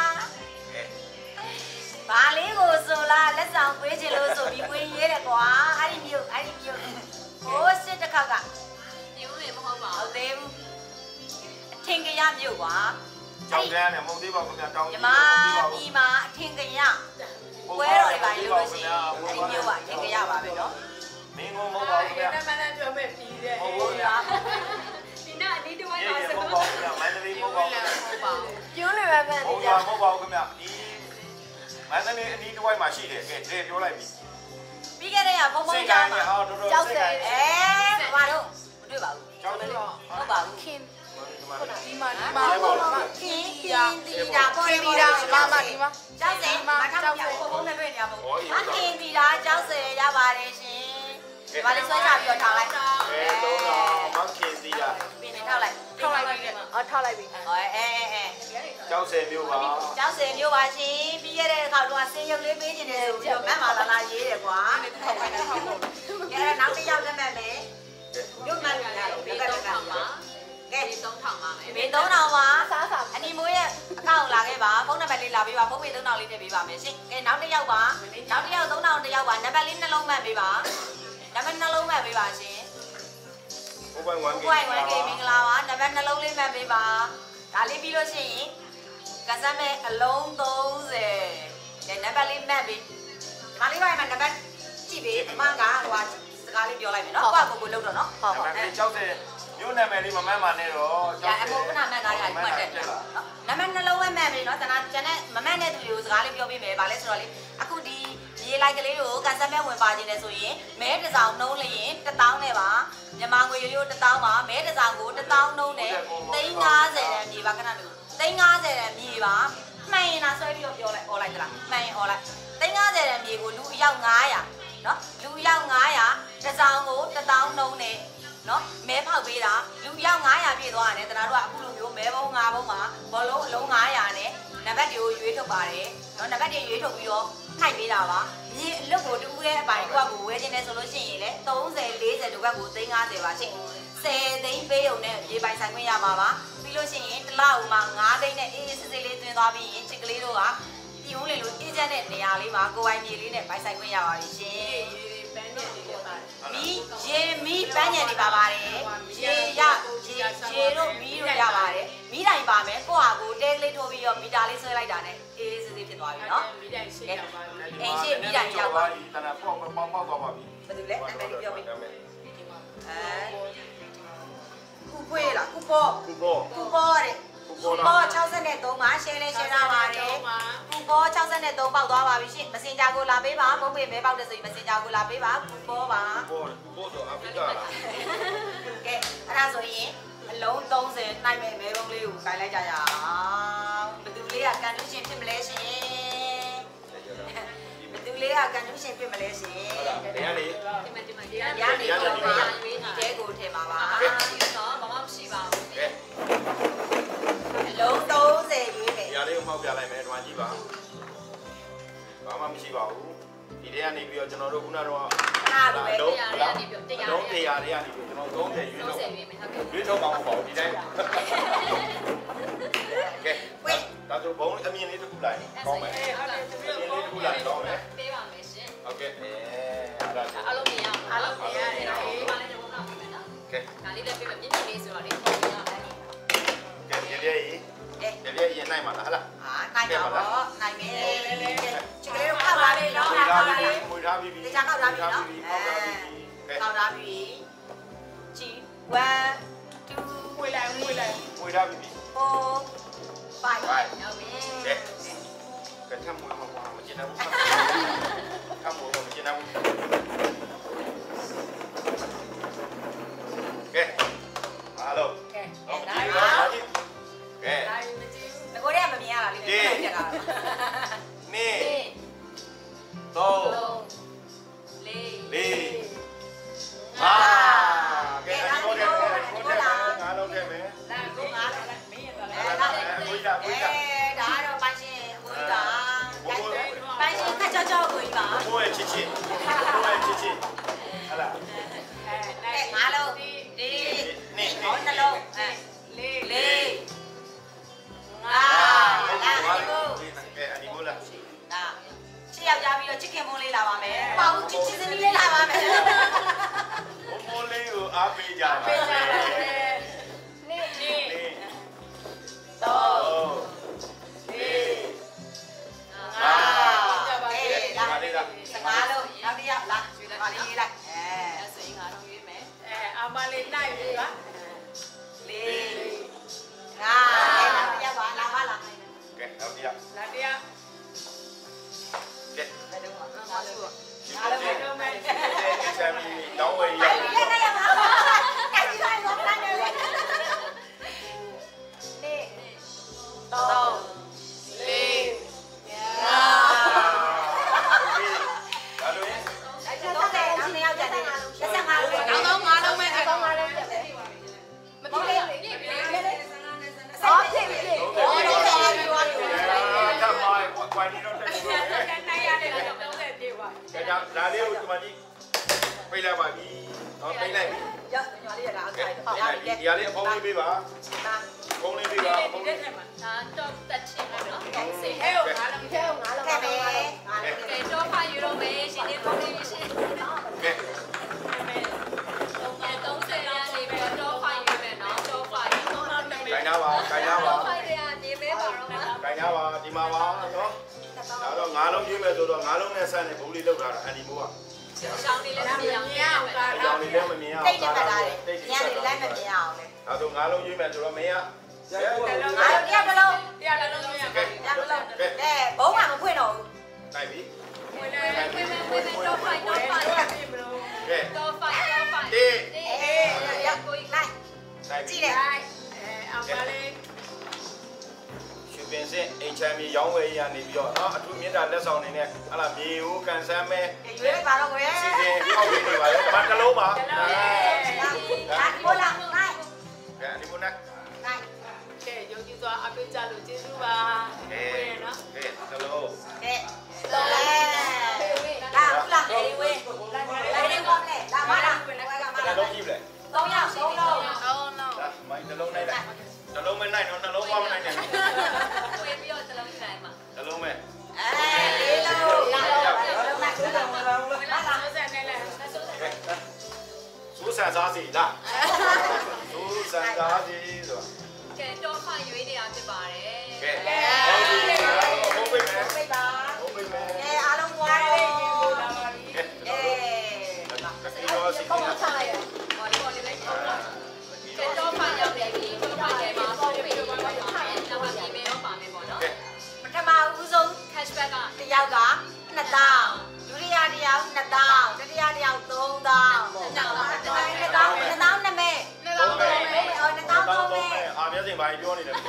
ဘာလေးကိုဆိုလားလက်ဆောင်ပေးခြင်းလို့ဆိုပြီးဝင်ရေးတယ်ကွာအဲ့ဒီမျိုးအဲ့ဒီမျိုးဟိုးစစ်တစ်ခေါက်ကညိုးနေမဟုတ်ပါဟုဘူးတ်သေးဘူးအထင်ကရမျိုးကွာကြောက်တယ်နဲ့မဟုတ်သေးပါဘူးခင်ဗျာတောင်းညီကြီးမမဟုတ်သေးပါဘူးဒီမှာအထင်ကရပွဲတော်တွေပါလို့လို့ရှိရင်အဲ့ဒီမျိုးကအထင်ကရပါပဲနော်မင်းကမဟုတ်ပါဘူးခင်ဗျာနာမည်ပြောမဲ့ပြီးတယ်ဟုတ်ပါဘူးခင်ဗျာဒီနာအဒီတဝိုင်းရေပါရေစမကောဟုတ်ပါဘူးခင်ဗျာမန္တလေးမဟုတ်ပါဘူးခင်ဗျာဟုတ်ပါဘူးပြုံးလွယ်ပဲပဲဟုတ်ပါမဟုတ်ပါဘူးခင်ဗျာဒီမန္တလေးအနီးတစ်ဝိုက်မှာရှိတယ်ကဲတည်းပြောလိုက်ပြီပြီးခဲ့တဲ့ကဘုံဘုံစိတ်ကြတိုင်းမှာဟာတော်တော်စိတ်တိုင်းအဲဘာလို့မတွေ့ပါဘူးကြောက်တယ်တော့ဟုတ်ပါဘူးခင်ဒီမှာဒီမှာခင်းခင်းတီတာပေါ်ခင်ပေါ်ပြီးတာမမဒီမှာကျောက်စဲမထောက်ပြဘုံဘုံနဲ့တွေ့နေရပါဘူးအခင်းတီတာကျောက်စဲရပါတယ်ရှင်ဒီမှာလေးဆွဲချပြီးတော့ထားလိုက်အဲတော့တော့မခင်စီတာပြင်နေထောက်လိုက်ထောက်လိုက်ပြီအော်ထောက်လိုက်ပြီဟောအဲအဲအဲကြောက်ဆယ်မျိုးပါကျောက်စဲမျိုးပါရှင်ပြီးခဲ့တဲ့အခါတော့ဆင်းရုပ်လေးပေးခြင်းတယ်ဆိုပြီးတော့မတ်မာလာလာရေးတယ်ကွာထောက်လိုက်ထောက်လို့ကဲနောက်တစ်ယောက်လက်မဲ့မယ်ရုပ်မှန်ရတယ်ဒီဒီကတော့လည်းထောင်ပါကဲဒီတော့ထောင်ပါမယ်မင်းသုံးထောင်ပါစားစားအနီမိုးရဲ့အကောင့်လာခဲ့ပါဖုန်းနံပါတ်လေးလာပေးပါဖုန်းပေသုံးထောင်လေးထည့်ပေးပါမယ်ရှင်ကဲနောက်တစ်ယောက်ပါနောက်တစ်ယောက်သုံးထောင်တစ်ယောက်ပါနံပါတ်လေးနှလုံးမှတ်ပေးပါနံပါတ်နှလုံးမှတ်ပေးပါရှင်ဟိုဘိုင်းဝမ်ဘွိုင်ဝမ်ကေမင်္ဂလာပါနံပါတ်နှလုံးလေးမှတ်ပေးပါဒါလေးပြီးလို့ရှိရင်ကစားမဲ့အလုံးသုံးဆယ်ကဲနံပါတ်လေးမှတ်ပေးဒီမလေးပိုင်းမှာနံပါတ်ကြည့်ပေးအမကဟိုကစကားလေးပြောလိုက်မယ်နော်ကိုကကိုကိုလုပ်တော့နော်ဟုတ်ဟုတ်ကြောက်ဆယ်မျိုးနာမည်လေးမမှန်းပါနဲ့တော့ညာအမိုးကနာမှတ်သားရမှတ်တယ်နော်နံပါတ်နှလုံးပဲမှတ်ပြီနော်တနာကျန်တဲ့မမှတ်တဲ့သူတွေကိုစကားလေးပြောပေးမယ်ဗာလဲဆိုတော့လေအခုဒီမြေလိုက်ကလေးကိုကန်ဆယ်မဲ့ဝင်ပါခြင်းလဲဆိုရင်မဲတစ်စောင်နှုံးလျင်တစ်တောင်းနဲ့ပါမြန်မာငွေရိုးရိုးတစ်တောင်းပါမဲတစ်စောင်ကိုတစ်တောင်းနှုံးနဲ့သိန်း50တန်မြေပါခဏတူသိန်း50တန်မြေပါမှန်ရင်လားဆွဲပြီးတော့ပြောလိုက်អော်လိုက်သလားမှန်ရင်អော်လိုက်သိန်း50တန်မြေကိုလူအယောက်900နော်လူအယောက်900တစ်စောင်ကိုတစ်တောင်းနှုံးနဲ့နော်မဲဖောက်ပေးတာလူရောက်900ပြည့်သွားတယ်တနာတို့ကအခုလိုမျိုးမဲဘုံ၅ဘုံမှာဘောလုံးအလုံး900နဲ့နံပါတ်တွေကိုရွေးထုတ်ပါတယ်နော်နံပါတ်တွေရွေးထုတ်ပြီးတော့ထိုက်ပေးတာပါမြေအလွတ်ကိုတူးတဲ့အပိုင်းတစ်ခုကိုဝယ်ခြင်းနဲ့ဆိုလို့ရှိရင်လေ30 40တစ်ခွက်ကိုသိန်း50ပါရှင်10သိန်းပေးုံနဲ့မြေပိုင်ဆိုင်ခွင့်ရမှာပါပြီးလို့ရှိရင်တစ်လောက်မှာ9သိန်းနဲ့အေးအေးဆေးဆေးလေးတွင်သွားပြီးရင်ချစ်ကလေးတို့ကပြည်ဦးလေလိုအေးချမ်းတဲ့နေရာလေးမှာကိုယ်ပိုင်မြေလေးနဲ့ပိုင်ဆိုင်ခွင့်ရပါပြီရှင်ပန်းညက်လေးပါမီရေမီပန်းညံနေပါပါတယ်ရေရရေရေတို့မီတို့ရပါတယ်မီတိုင်ပါမယ်ကိုဟာကိုတဲကလေးထိုးပြီးတော့မီတာလေးဆွဲလိုက်တာနဲ့အေးစစ်စစ်ဖြစ်သွားပြီနော်မိတိုင်ရှိရပါဘူးအိမ်ရှိမီတိုင်ရောက်ပါပြီတနာပေါက်ပေါက်ပေါက်သွားပါပြီဘယ်သူလဲနာမည်လေးပြောပေးအဲကူပွေးလားကူပေါ်ကူဘောကူပေါ်တဲ့ကူပေါ်63မှာ share လေး share ထားပါတယ်ကူပေါ်63ပေါက်သွားပါပြီရှင်မစင်ဂျာကိုလာပေးပါပုံပေမဲပေါက်တဲ့ဆိုရင်မစင်ဂျာကိုလာပေးပါကူပေါ်ပါကူဘောကူဘောဆိုအာဖရိကလားကဲအဲ့ဒါဆိုရင်အလုံး30နိုင်မဲ့မဲပုံးလေးကိုခိုင်းလိုက်ကြရအောင်ဘယ်သူလေးကကန်တူးရှင်ဖြစ်မလဲရှင်ဘယ်သူလေးကကန်တူးရှင်ဖြစ်မလဲရှင်ဘယ်ကနေဒီမှာဒီမှာဒီရကနေနေတော့တော့ပါပါရွေးဒီတာတဲကိုထည့်ပါပါဒီတော့ဘာမှမရှိပါဘူးကဲအလုံး30ရွေးမယ်ဒီဟာလေးကိုမှောက်ပြလိုက်မယ်တွားကြည့်ပါဘာမှမရှိပါဘူးဒီထဲကနေပြီးတော့ကျွန်တော်တို့ခုနကတော့အားလိုပဲလုံးတရားရနေပြီးတရားလုံးရတရားတွေကနေပြီးကျွန်တော်သုံးတယ်ရွေး 30 တော့ရွေးမယ်ဟုတ်ကဲ့ရွေးထုတ်ပါမဟုတ်ပါဘူးဒီတိုင်းကဲဝေးတဒါဆိုဘုံအမြင်လေးတစ်ခုလိုက်ကောင်းမယ်အမြင်လေးတစ်ခုလိုက်ကောင်းမယ်ပေးပါမယ်ရှင်ဟုတ်ကဲ့အဲအဲ့ဒါဆိုအားလုံးမြင်ရအောင်အားလုံးမြင်ရတယ်ဒီမှာလည်းဘုံတော့ပြင်မယ်နော်ကဲဒါလေးလည်းပြပြမြင့်မြင့်လေးဆိုတော့လေပုံရအောင်ကဲပြပြရေးပြပြရေးနိုင်မှာလားဟလားအာနိုင်ပါတော့နိုင်မယ်ချစ်ကလေးတို့ခောက်လာပြီနော်ခောက်လာပြီမွေထားပြီးပြီတခြားခောက်လာပြီနော်ခောက်လာပြီခောက်လာပြီကြည့်one two ဝေးလိုက်ဝေးလိုက်မွေထားပြီးပြီ four five ဟုတ်ပြီကဲကဲထမွေမမကျင်တော့ထမွေမကျင်တော့ကဲအားလုံးကဲဟုတ်ပြီကဲဒါမကြည့်ငကိုရဲမမြင်ရတာလေးနဲ့ပြတ်လာတာနေတော့လေးဟာကဲအဲ့ဒီတော့ငါလုံးခဲ့မယ်လာကိုငါလည်းမင်းရတော့အဲလားဒါလည်းဝိဒါဝိဒါအဲဒါကတော့ပိုင်ရှင်အကိုကြီးပါပိုင်ရှင်ခက်ကြောက်ကြောက်ကိုကြီးပါဘိုးရဲ့ချစ်ချစ်ဘိုးရဲ့ချစ်ချစ်ဟလာအဲကဲငါလုံးဒီနေဟောနှလုံးအဲလေးလေးငါလာဒီကိုကဲအဒီမိုးလားဒါချစ်ယောက်ျားပြီးတော့ချစ်ခင်မုန်းလေးလာပါမယ်ပါဦးချစ်ချစ်စနီးလေးလာပါမယ်ဘုံမိုးလေးကိုအားပေးကြပါပေးကြပါမယ်နေနေနေတော့တော့လေးငါအေးလာစကားလုံးနောက်တစ်ယောက်လာပါလေးရေးလိုက်အဲအဲ့ဆိုရင်ငါတော့ရွေးမယ်အဲအမလေးနိုင်ပြီပါလေးငါအဲနောက်တစ်ယောက်ပါလာပါလာကဲနောက်တစ်ယောက်လာတရားကဲဘယ်တော့မှငါဆိုတော့ဒီလိုလေးတော့မယ်ဆမ်မီတောင်းဝဲရအဲ့ဒီလည်းလည်းရပါအဲ့ဒီလည်းတော့လာနေလေနေတော့လေးငါဒါလို့ရင်အဲ့ဒါတော့တဲ့နောက်တစ်ယောက်ကြတယ်လက်ဆက်ငါလုံးနောက်တော့ငါလုံးမဲ့အကောင်ငါလုံးပြတယ်မပြည့်လေပြည့်ပြီလေအော်ပြည့်ပြီလေဟုတ်တယ်ဟုတ်တယ်ဟုတ်တယ်ဒါမှကွာနီတော့တက်လို့ကဲနိုင်ရတယ်တော့သုံးဆယ်ပြေပါကဲဒါဒါလေးကိုဒီမှာကြီးပြေးလိုက်ပါပြီနော်ပြေးလိုက်ပြီရညီမလေးရတာအကဲဆိုင်ပြေးလိုက်ပြီဒီဟာလေးအဖုံးလေးပေးပါဖုံးလေးပေးပါဖုံးဒီလေးတက်မှာဒါတော့တက်ချင်းပဲနော်သုံးစင်ဟဲ့ကိုငါလုံးထဲကိုငါလုံးခဲ့မယ်ကဲတော့ဖာယူတော့မယ်ရှင်လေးပုံလေးရှင်ကဲတော့ကသုံးစင်ရနေပြီးတော့ဖာယူမယ်နော်တော့ဖာယူတော့မယ်ခိုင်းသားပါခိုင်းသားပါတော့ဖာရနေမဲပါတော့နော်ခိုင်းသားပါဒီမှာပါနော်ဒါတော့ငါးလုံးပြည့်မဲ့ဆိုတော့ငါးလုံးနဲ့ဆန်းနေဘုံလေးလောက်ထားတာအန်ဒီမိုးကရှောင်းလေးလည်းမပြောင်းရအောင်ပါအကြောင်းလေးလည်းမမြင်အောင်တိတ်နေပါလားလေညနေလိုက်မမြင်အောင်လေဒါဆိုငါးလုံးပြည့်မဲ့ဆိုတော့မင်းကငါတို့တရားတစ်လုံးတရားလုံးလုံးရကဲတရားတစ်လုံးအဲဘုံကမဖွင့်တော့ဘူးနိုင်ပြီဝင်လေဝေးဝေးဝေးတော့ဖိုင်တော့ဖိုင်ပြေမလို့ကဲတော့ဖိုင်တော့ဖိုင်တေးအေးအေးရောက်ကိုလိုက်နိုင်ပြီကြည့်တယ်အဲအမလေးရွှေပင်စင်အိမ်ချမ်းမြေရောင်းဝယ်ရနေပြီးတော့နော်အထူးမြင့်တာလက်ဆောင်နေနဲ့ဟလာမြေဟိုကန်ဆမ်းမဲရွေးလိုက်ပါတော့ကွယ်စီစဉ်ပေါက်နေနေပါလေဒီမှာတစ်လုံးပါဒါဒီဘောလားနိုင်ကဲဒီကုန်းနဲ့နိုင်ကဲယုံကြည်စွာအပိကြလို့ကျေးဇူးပါကဲဝင်နော်ကဲတစ်လုံးကဲလောလဲလာဟုတ်လားအေးဝေးလိုက်နေကောင်းလေလာမလားဝင်လာမတစ်လားလုံးကြည့်လေသုံးယောက်သုံးလုံးအော်နော်ဒါမိုင်းတစ်လုံးနိုင်လိုက်တစ်လုံးမနိုင်တော့နှလုံးသွားမနိုင်နဲ့ဝေးပြီးတော့တလုံးဆိုင်မှာတစ်လုံးမဲအဲလေးလုံးလာတော့လုံးလိုက်လုံးလုံးလာဝင်လာဆိုစက်နဲ့လဲစူးစမ်းစားစီလားစူးစမ်းစားစီဆိုကဲတော့ဖိုင်ရွေးနေတာဖြစ်ပါတယ်ကဲဟုတ်ပြီဟုတ်ပြီမဲပြပါဟုတ်ပြီမဲအဲအားလုံးဝါးလေးတော့ရေကိုလာပါပြီကဲအဲဒီတော့စီပုံကချလိုက်ရဘောလေးဘောလေးပဲတော့ကဲတော့ဖိုင်ရောက်နေပြီတော့ဖိုင်ထဲမှာတော့ပြေတော့ပါမယ်တော့ပါပြီမဲတော့ပါမယ်ပေါ့နော်ပထမဦးဆုံး cashback ကတယောက်ကနှစ်တောင်းဒုတိယတယောက်နှစ်တောင်းတတိယတယောက်သုံးတောင်းနှစ်တောင်းနှစ်တောင်းနှစ်တောင်းနှစ်တောင်းနှစ်မဲနှစ်လုံးပဲအော်နှစ်တောင်းသုံးမဲအာမျက်စိဘာကြီးပြောနေလဲ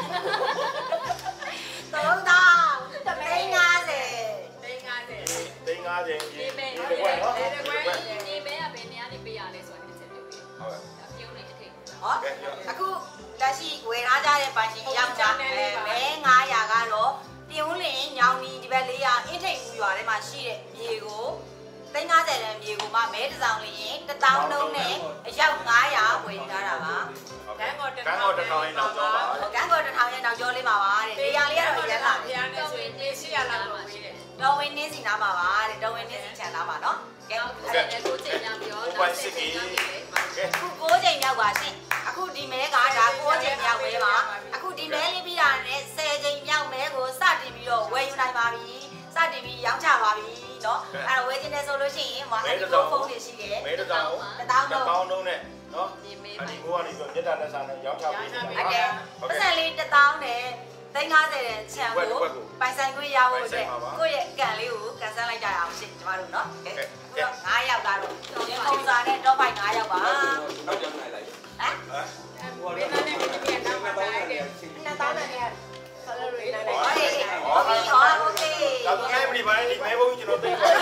သုံးတောင်းတစ်သိန်း၅၀သိန်း50 သိန်း50 ဒီကြီးမဲဒီဒီကွက်နော်မဲဒီကွက်ဒီမဲကဘယ်နေရာနေပေးရလဲဆိုတော့တစ်ချက်ပြောပြဟုတ်ကဲ့ပြုံးနေတစ်ထိပ်ဟောအခုလက်ရှိဝယ်ထားကြတဲ့ပိုင်ရှင်ယောက်ျားအဲမဲ900ကတော့တင်ဦးလင်ညောင်မီဒီဘက်လေးရအင်းထိတ်ဦးရွာထဲမှာရှိတဲ့မြေကိုသိန်း50တဲ့မြေကိုမှမဲတစ်ဆောင်လေးရင်တစ်တောင်းလုံးနဲ့အယောက်900ဝယ်ထားတာပါကန်းကောတကန်းကောတစ်ထောင်ရင်နောက်ကျော်ပါကန်းကောတစ်ထောင်ရဲ့နောက်ကျော်လေးပါပါတဲ့နေရာလေးကတော့ရန်လာဘုရားနဲ့ဆိုရင်ရှေ့ရလာလို့ပေးတယ်တော်ဝင်နေစီနားပါပါတဲ့တော်ဝင်နေစီချန်နားပါနော်ကဲအဲ့ဒါကိုချိန်ပြန်ပြီးတော့နောက်ချိန်ပြန်ပြီးကဲအခု၉ချိန်မြောက်ပါရှင်အခုဒီမဲကဒါ၉ချိန်မြောက်ပဲပါအခုဒီမဲလေးပြီးတာနဲ့၁၀ချိန်မြောက်မဲကိုစတင်ပြီးတော့ဝယ်ယူနိုင်ပါပြီစတင်ပြီးရောင်းချပါပြီနော်အဲ့တော့ဝယ်ခြင်းနဲ့ဆိုလို့ရှိရင်ဟိုအဒီကိုဖုန်းတွေရှိတယ်မဲတစ်တောင်းတစ်တောင်းတစ်တော့တောင်းလုံးနဲ့နော်အဒီကိုကနေပြီးမြတ်တာလက်စားနဲ့ရောင်းချပေးနေတာဟုတ်ကဲ့ပတ်စံလေးတစ်တောင်းနဲ့သိန်း50တဲ့ချန်ကိုပိုင်ဆိုင်ခွင့်ရဖို့အတွက်ကိုယ့်ရဲ့ကန်လေးကိုကန်ဆယ်လိုက်ကြရအောင်ရှင်ကျမတို့နော်ကဲ9ယောက်ကတော့ဒီပုံစံနဲ့တော့ပိုင်9ယောက်ပါဟမ်နောက်ကြောင်းနိုင်လိုက်ဟမ်ဟိုကတော့တော့တယ်နှစ်တောင်းနဲ့နှစ်တောင်းနဲ့ဆယ်ရီနိုင်တယ်โอเคโอเคโอเคဒါဆိုလည်းဒီပိုင်းဒီမဲဘုံကျွန်တော်သိပါ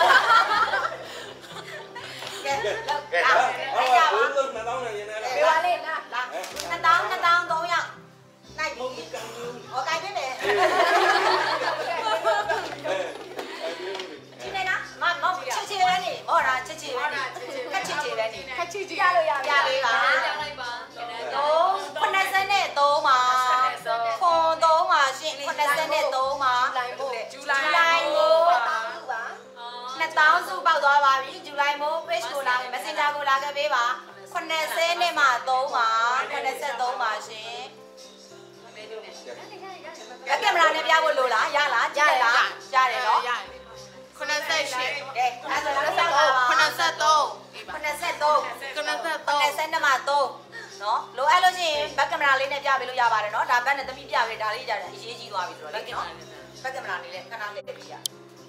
ကဲကဲအဲ့ရပါဘုန်းတော်နှစ်တောင်းနဲ့ရင်းနေလားဒီပါလေးလားနှစ်တောင်းနှစ်တောင်းသုံးယောက်နိုင်ပြီဟောကိုင်းပြမယ်ဒီနေ့နော်မမချစ်ချစ်ပဲနေဟောတာချစ်ချစ်ပဲနေခက်ချစ်ချစ်ပဲနေခက်ချီချီရလို့ရပြပေးပါကြောင်းလိုက်ပါသုံးခုနှစ်ဆယ်နဲ့သုံးပါခွန်သုံးပါရှင်ခုနှစ်ဆယ်နဲ့သုံးပါလိုက်ဖို့ဇူလိုင်ကိုတောင်းပါနှစ်တောင်းစုပေါက်သွားပါပြီဇူလိုင်မို့ page ကိုလာ messenger ကိုလာခဲ့ပေးပါခုနှစ်ဆယ်နဲ့မှသုံးပါခုနှစ်ဆယ်သုံးပါရှင်ကကင်မရာနဲ့ပြဖို့လို့လားရလားကြားလားကြားတယ်နော်ခုနှစ်ဆက်ရှစ်ကဲအဲ့ဒါလည်းဆက်ပါပါခုနှစ်ဆက်သုံးခုနှစ်ဆက်သုံးခုနှစ်ဆက်ခုသုံးနှစ်ဆက်နဲ့မှသုံးနော်လိုအပ်လို့ရှိရင်ဘက်ကင်မရာလေးနဲ့ပြပေးလို့ရပါတယ်နော်ဒါဘက်နဲ့သမီးပြပေးဒါလေးကြတယ်အရေးကြီးသွားပြီဆိုတော့လေနော်ဘက်ကင်မရာလေးနဲ့ခဏလေးပြရ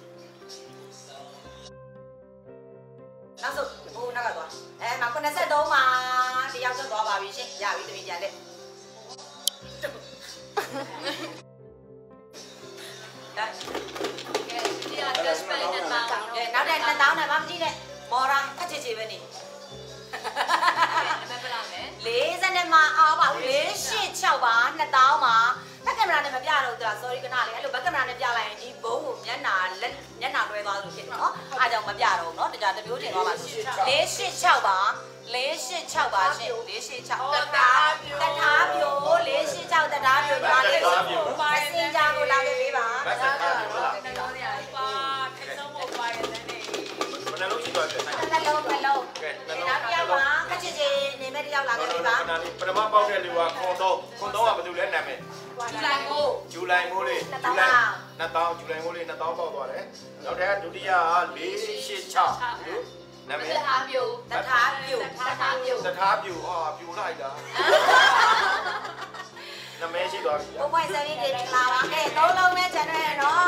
နောက်ဆုံးဘိုးနောက်ကသွားအဲမှာခုနှစ်ဆက်သုံးပါတယောက်ဆက်သွားပါပြီရှင်ရပြီသမီးကြလက်ဒါကဲဒီက cash pay နဲ့တောင်းကဲနောက်တဲ့နှစ်တောင်းနဲ့မမကြည့်နဲ့မော်ရာခက်ချေချေပဲနေနံပါတ်လာမယ်လေးနဲ့မှာအားပါဘူးလေးရှစ်၆ပါနှစ်တောင်းပါဘက်ကင်မရာနဲ့မပြတော့သူက sorry ခဏလေးအဲ့လိုဘက်ကင်မရာနဲ့ပြလိုက်ရင်ဒီဘုံကိုမျက်နှာလက်မျက်နှာတွဲသွားလို့ဖြစ်တယ်နော်အားကြောင့်မပြတော့ဘူးနော်တခြားတစ်မျိုးတင်သွားပါလေးရှစ်၆ပါလေးရှစ်၆ပါရှင်လေးရှစ်၆တထားတထားပြိုလေးရှစ်၆တထားပြိုညီမလေးကိုမက်ဆင်ဂျာကိုလာခဲ့ပေးပါမက်ဆင်ဂျာကိုလာနှလုံးရည်ပါထိတ်ဆုံးဖို့ပါရဲ့တဲ့နေဘယ်နှလုံးရှိသွားလဲနှလုံးနှလုံးကဲနောက်တစ်ယောက်ပါခက်ချစ်ချစ်နေမဲ့တစ်ယောက်လာခဲ့ပေးပါပထမပေါက်တဲ့လူကခွန်တော့ခွန်တော့ကဘယ်သူလဲနာမည်ဇူလိုင်ကိုဇူလိုင်မိုးလေးဇူလိုင်နှစ်တောင်းဇူလိုင်မိုးလေးနှစ်တောင်းပေါက်သွားတယ်နောက်ထပ်ဒုတိယက၄ရှစ်၆နာမည်တထားပြိုတထားပြိုတထားပြိုတထားပြူဟာပြူလိုက်တာနာမည်ရှိသွားပြီဘုံဝိုင်းစရီတွေလာပါကဲသုံးလုံးနဲ့ကျန်ရနော်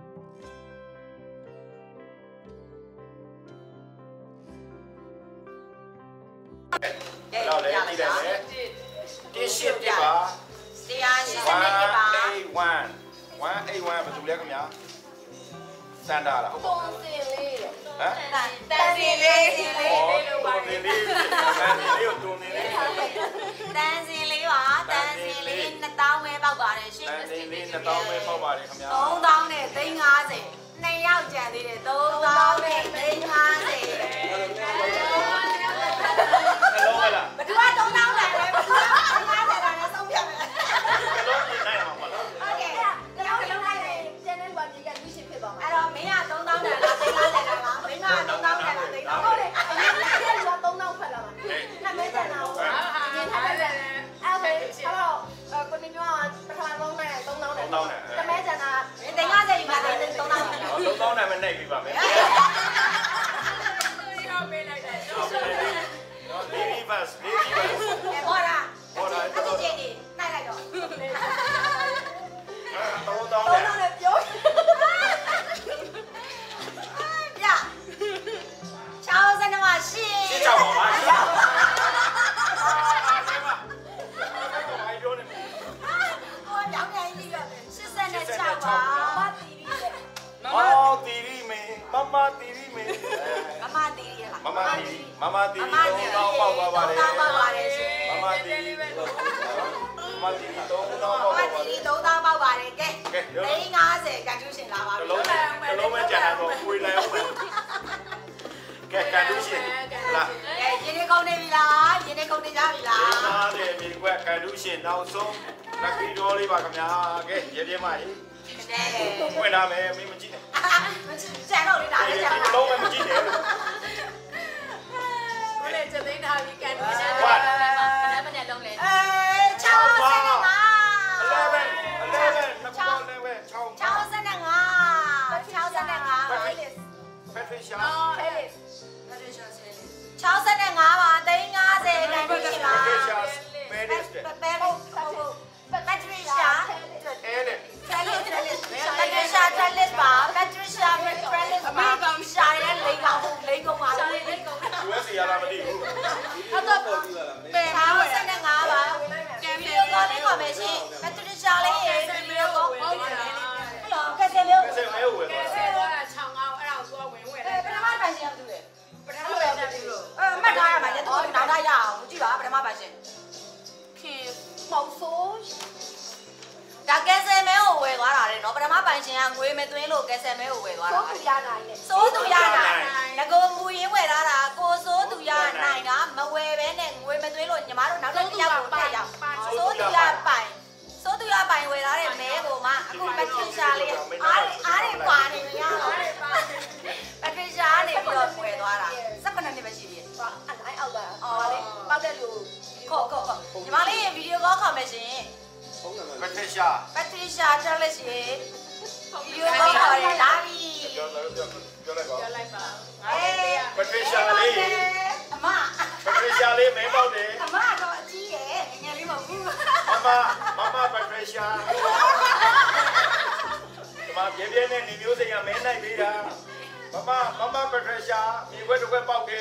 ကဲတော့လေရကြည့်ပါတယ်လားလေတစ်ရှစ်ပြပါတရားရှိစနစ်ပြပါ one eight one one eight one ဘယ်သူလဲခင်ဗျာစန်တာလားဟုတ်ပါပုံစင်လေးဟမ်တန်စီလေးစီလေးတုံနေလေးတန်နေလေးကိုတုံနေလေးတန်စီလေးပါတန်စီလေးနှစ်တောင်းပဲပေါက်ပါတယ်ရှင်တန်နေလေးနှစ်တောင်းပဲပေါက်ပါတယ်ခင်ဗျာသုံးတောင်းနဲ့သိန်း50နှစ်ယောက်ကျန်သေးတယ်သုံးတောင်းနဲ့သိန်း50 နှလုံးမလားဘယ်သူကသုံးတောင်းလဲဘယ်သူကသိန်း50တာနဲ့ဆုံးဖြတ်မယ်နှလုံးပြင်နိုင်မှာမလားဟုတ်ကဲ့ကျောင်းလုံးလိုက်တယ်ကျန်တဲ့လူကမြေကလူရှင်ဖြစ်သွားမှာအဲ့တော့မင်းကသုံးတောင်းတယ်လားသိန်း50တာလားမင်းကသုံးတောင်းတယ်လားသိန်း50 ဟုတ်တယ်အရင်ကတည်းကလူကသုံးတောင်းဖတ်လာမှာနာမည်ကျန်တာဟုတ်အရင်ထားတယ်အဲ့ဒါအဲ့တော့ကိုနေမျိုးကပထမဆုံးနဲ့သုံးတောင်းနဲ့တမဲကျန်တာမင်းသိန်း50ယူပါသိန်းသုံးတောင်းတယ်သုံးတောင်းနဲ့မနှိပ်ပြီးပါမယ်ရောက်ပေးလိုက်တယ်နော်လီဗီဘတ်လီဗီဘတ်အဲဘောရာဘောရာအချင်းချင်းနေနိုင်လိုက်တော့သုံးတောင်းသုံးနဲ့တောင်းနဲ့ပြောပြချောင်းစနမရှိရှင်းချောင်းပါရှင်းချောင်းပါဘာပြောနေဟောကြောင်ငယ်ကြီးက86ပါမတီးရီတဲ့အော်တီရီမေမမတီရီမေမမတီးရီလားမမတီရီမမတီရီတော့ပေါက်သွားပါတယ်တော့ပေါက်ပါတယ်ရှင်မမတီရီမမတီရီတော့တော့မပေါက်မသွားပါတီးတရီယ်သုံးတောင်းပေါက်ပါတယ်ကဲသိန်း50ကန်ကျူးရှင်လာပါတပြီလုံးတလုံးပဲကြံတာတော့ဝေးလိုက်အောင်ပဲကဲကန်တူးရှင်လားအဲရင်းနေကုန်နေပြီလားရင်းနေကုန်နေကြပြီလားနားတယ်မြေကွက်ကန်တူးရှင်နောက်ဆုံးလက်ကီတော်လေးပါခင်ဗျာကဲရေပြင်းမကြီး ဝင်လာမယ်မင်းမကြည့်နဲ့ကျန်တော့လေဒါလည်းကျန်ဒီလုံးမကြည့်နဲ့လို့我来这边他一干的， ဘယ်နဲ့မနဲ့လုံးလဲအဲချောင်းစနငါ eleven eleven နှစ်ပေါင်း eleven ချောင်းချောင်းစနငါချောင်းစနငါ Patricia ချောင်းစနငါပါသိန်း50ကန်ပြီပါ Patricia Paris ပဲပဲ Patricia Ellen Patricia Patricia Patricia ပါ Patricia Patricia ပါရှာရဲလေးကောင်လေးကောင်ပါလေး U S ရလာမသိဘူးဟုတ်တော့ပဲချောင်းစနငါပါကဲဗီဒီယိုကောလေးပါမယ်ရှင် Patricia လေးရေဗီဒီယိုကောဟုတ်တယ်ဟယ်လိုကဲစလေးဆက်မဲဝယ်သွား这我唱啊，俺老说文文အဲပထမပိုင်ရှင်ကဘူးလေ不然我也不知道。 အဲမှတ်ထားရမှာလေတော့နောက်တော့ရအောင်ကြည့်ပါပထမပိုင်ရှင်ခင်မောင်ဆိုးဒါကဲဆယ်မဲကိုဝယ်သွားတာလေနော်ပထမပိုင်ရှင်ကငွေမသွင်းလို့ကဲဆယ်မဲကိုဝယ်သွားတာဆိုးသူရနိုင်တယ်စိုးသူရနိုင်ငကိုမူရင်းဝယ်ထားတာကိုစိုးသူရနိုင်ကမဝယ်ဘဲနဲ့ငွေမသွင်းလို့ညီမတို့နောက်တစ်ယောက်ကိုတက်ရောက်စိုးသူရပိုင်စိုးသူရပိုင်ဝယ်ထားတဲ့မဲကိုမှအခုပထရီရှာလေးအားအားတွေပွာနေပြီရတော့ပထရီရှာကနေပြီးတော့ဝယ်သွားတာစက်ခဏနှစ်ပဲရှိသေးတယ်ဟာအနိုင်အောက်တာဟောလေပောက်တဲ့လူခေါ်ခေါ်ခေါ်ညီမလေးဗီဒီယိုကောခေါ်မယ်ရှင် Patricia Patricia Charles ရေဗီဒီယိုကောခေါ်ရလာပြီပြောပြောပြောလိုက်ပါ要来吧。 အေး Patricia လေးအမ Patricia လေးမင်းပေါက်တယ်အမတော့အကြီးရဲ့ငယ်လေးမဟုတ်ဘူးမမမမ Patricia ဒီမှာပြပြနဲ့နေမျိုးစိန်ကမင်းနိုင်ပေးတာမမမမ Patricia မြေခွက်တစ်ခွက်ပေါက်တယ်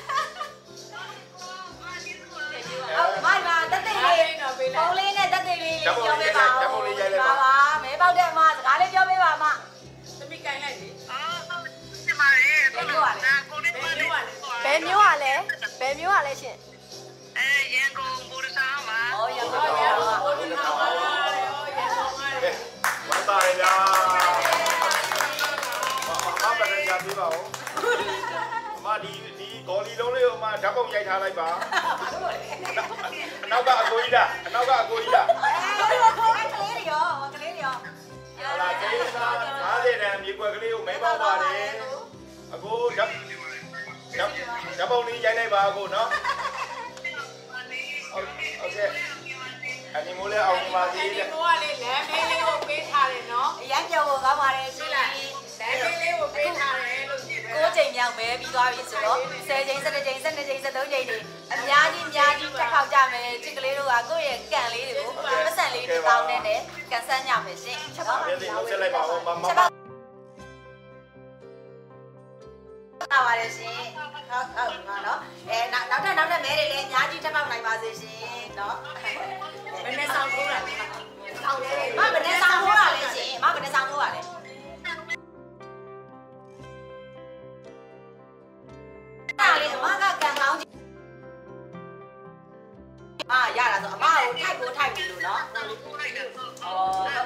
မိုင်ပါတက်တဲ့လေးပုံလေးနဲ့တက်တဲ့လေးပြောပေးပါပါပါမဲပေါက်တဲ့အမစကားလေးပြောပေးပါအမ这边干来的。 ပြောပြောပါလေဘယ်မျိုးอ่ะလဲဘယ်မျိုးอ่ะလဲရှင်ဩရန်ကုန်哦， ပါ也不也不我的妈妈了，也不妈的。 ဝမ်းသာရဗျာမမ Patricia ပြပါဦးအမဒီဒီဂေါ်လီလုံးလေးကိုအမဓာတ်ပုံရိုက်ထားလိုက်ပါအနောက်ကအကိုကြီးလားအနောက်ကအကိုကြီးလားအဲကလေးရောကလေးရောဟာလာကျေးဇူးငါးဆယ်တန်မြေကွက်ကလေးကိုမဲပေါက်ပါတယ်အကိုဓာတ်ဓာတ်ဓာတ်ပုံလေးရိုက်လိုက်ပါအကိုနော်โอเคအနီမိုးလေးအောင်ပါသေးဒီတယ်မိုးကလေလမ်းမေးလေးကိုပေးထားတယ်နော်အရန်ပြောဖို့ကောင်းပါတယ်ရှိလားလမ်းမေးလေးကိုပေးထားတယ်လို့ကြည့်ပဲကိုချိန်မြောက်မဲပြီးသွားပြီဆိုတော့ဆယ်ချိန်၁၁ချိန်၁၂ချိန်၁၃ချိန်တွေအများကြီးအများကြီးတက်ခေါက်ကြမယ်ချစ်ကလေးတို့ကကိုယ့်ရဲ့ကန်လေးတွေကိုပတ်စံလေးတွေတောင်းနေတဲ့ကန်ဆန်းညမယ်ရှင်ချက်ပါပြည့်စုံဆက်လိုက်ပါဦးမမချက်ပါပါပါတယ်ရှင်ဟုတ်ဟုတ်ပါနော်အဲနောက်နောက်ထပ်နောက်ထပ်မဲတွေလည်းအများကြီးတက်ပေါက်နိုင်ပါစေရှင်နော်မနေ့ဆောင်ထိုးတာဆောင်းတယ်မဘယ်နဲ့ဆောင်းထိုးတာလဲရှင်မဘယ်နဲ့ဆောင်းထိုးတာလဲအားလေအမကကန်ကောင်းအာရတာဆိုအမကိုထိုက်ကိုထိုက်ပြီလို့နော်အော်ဟုတ်ကဲ့အော်အခုလား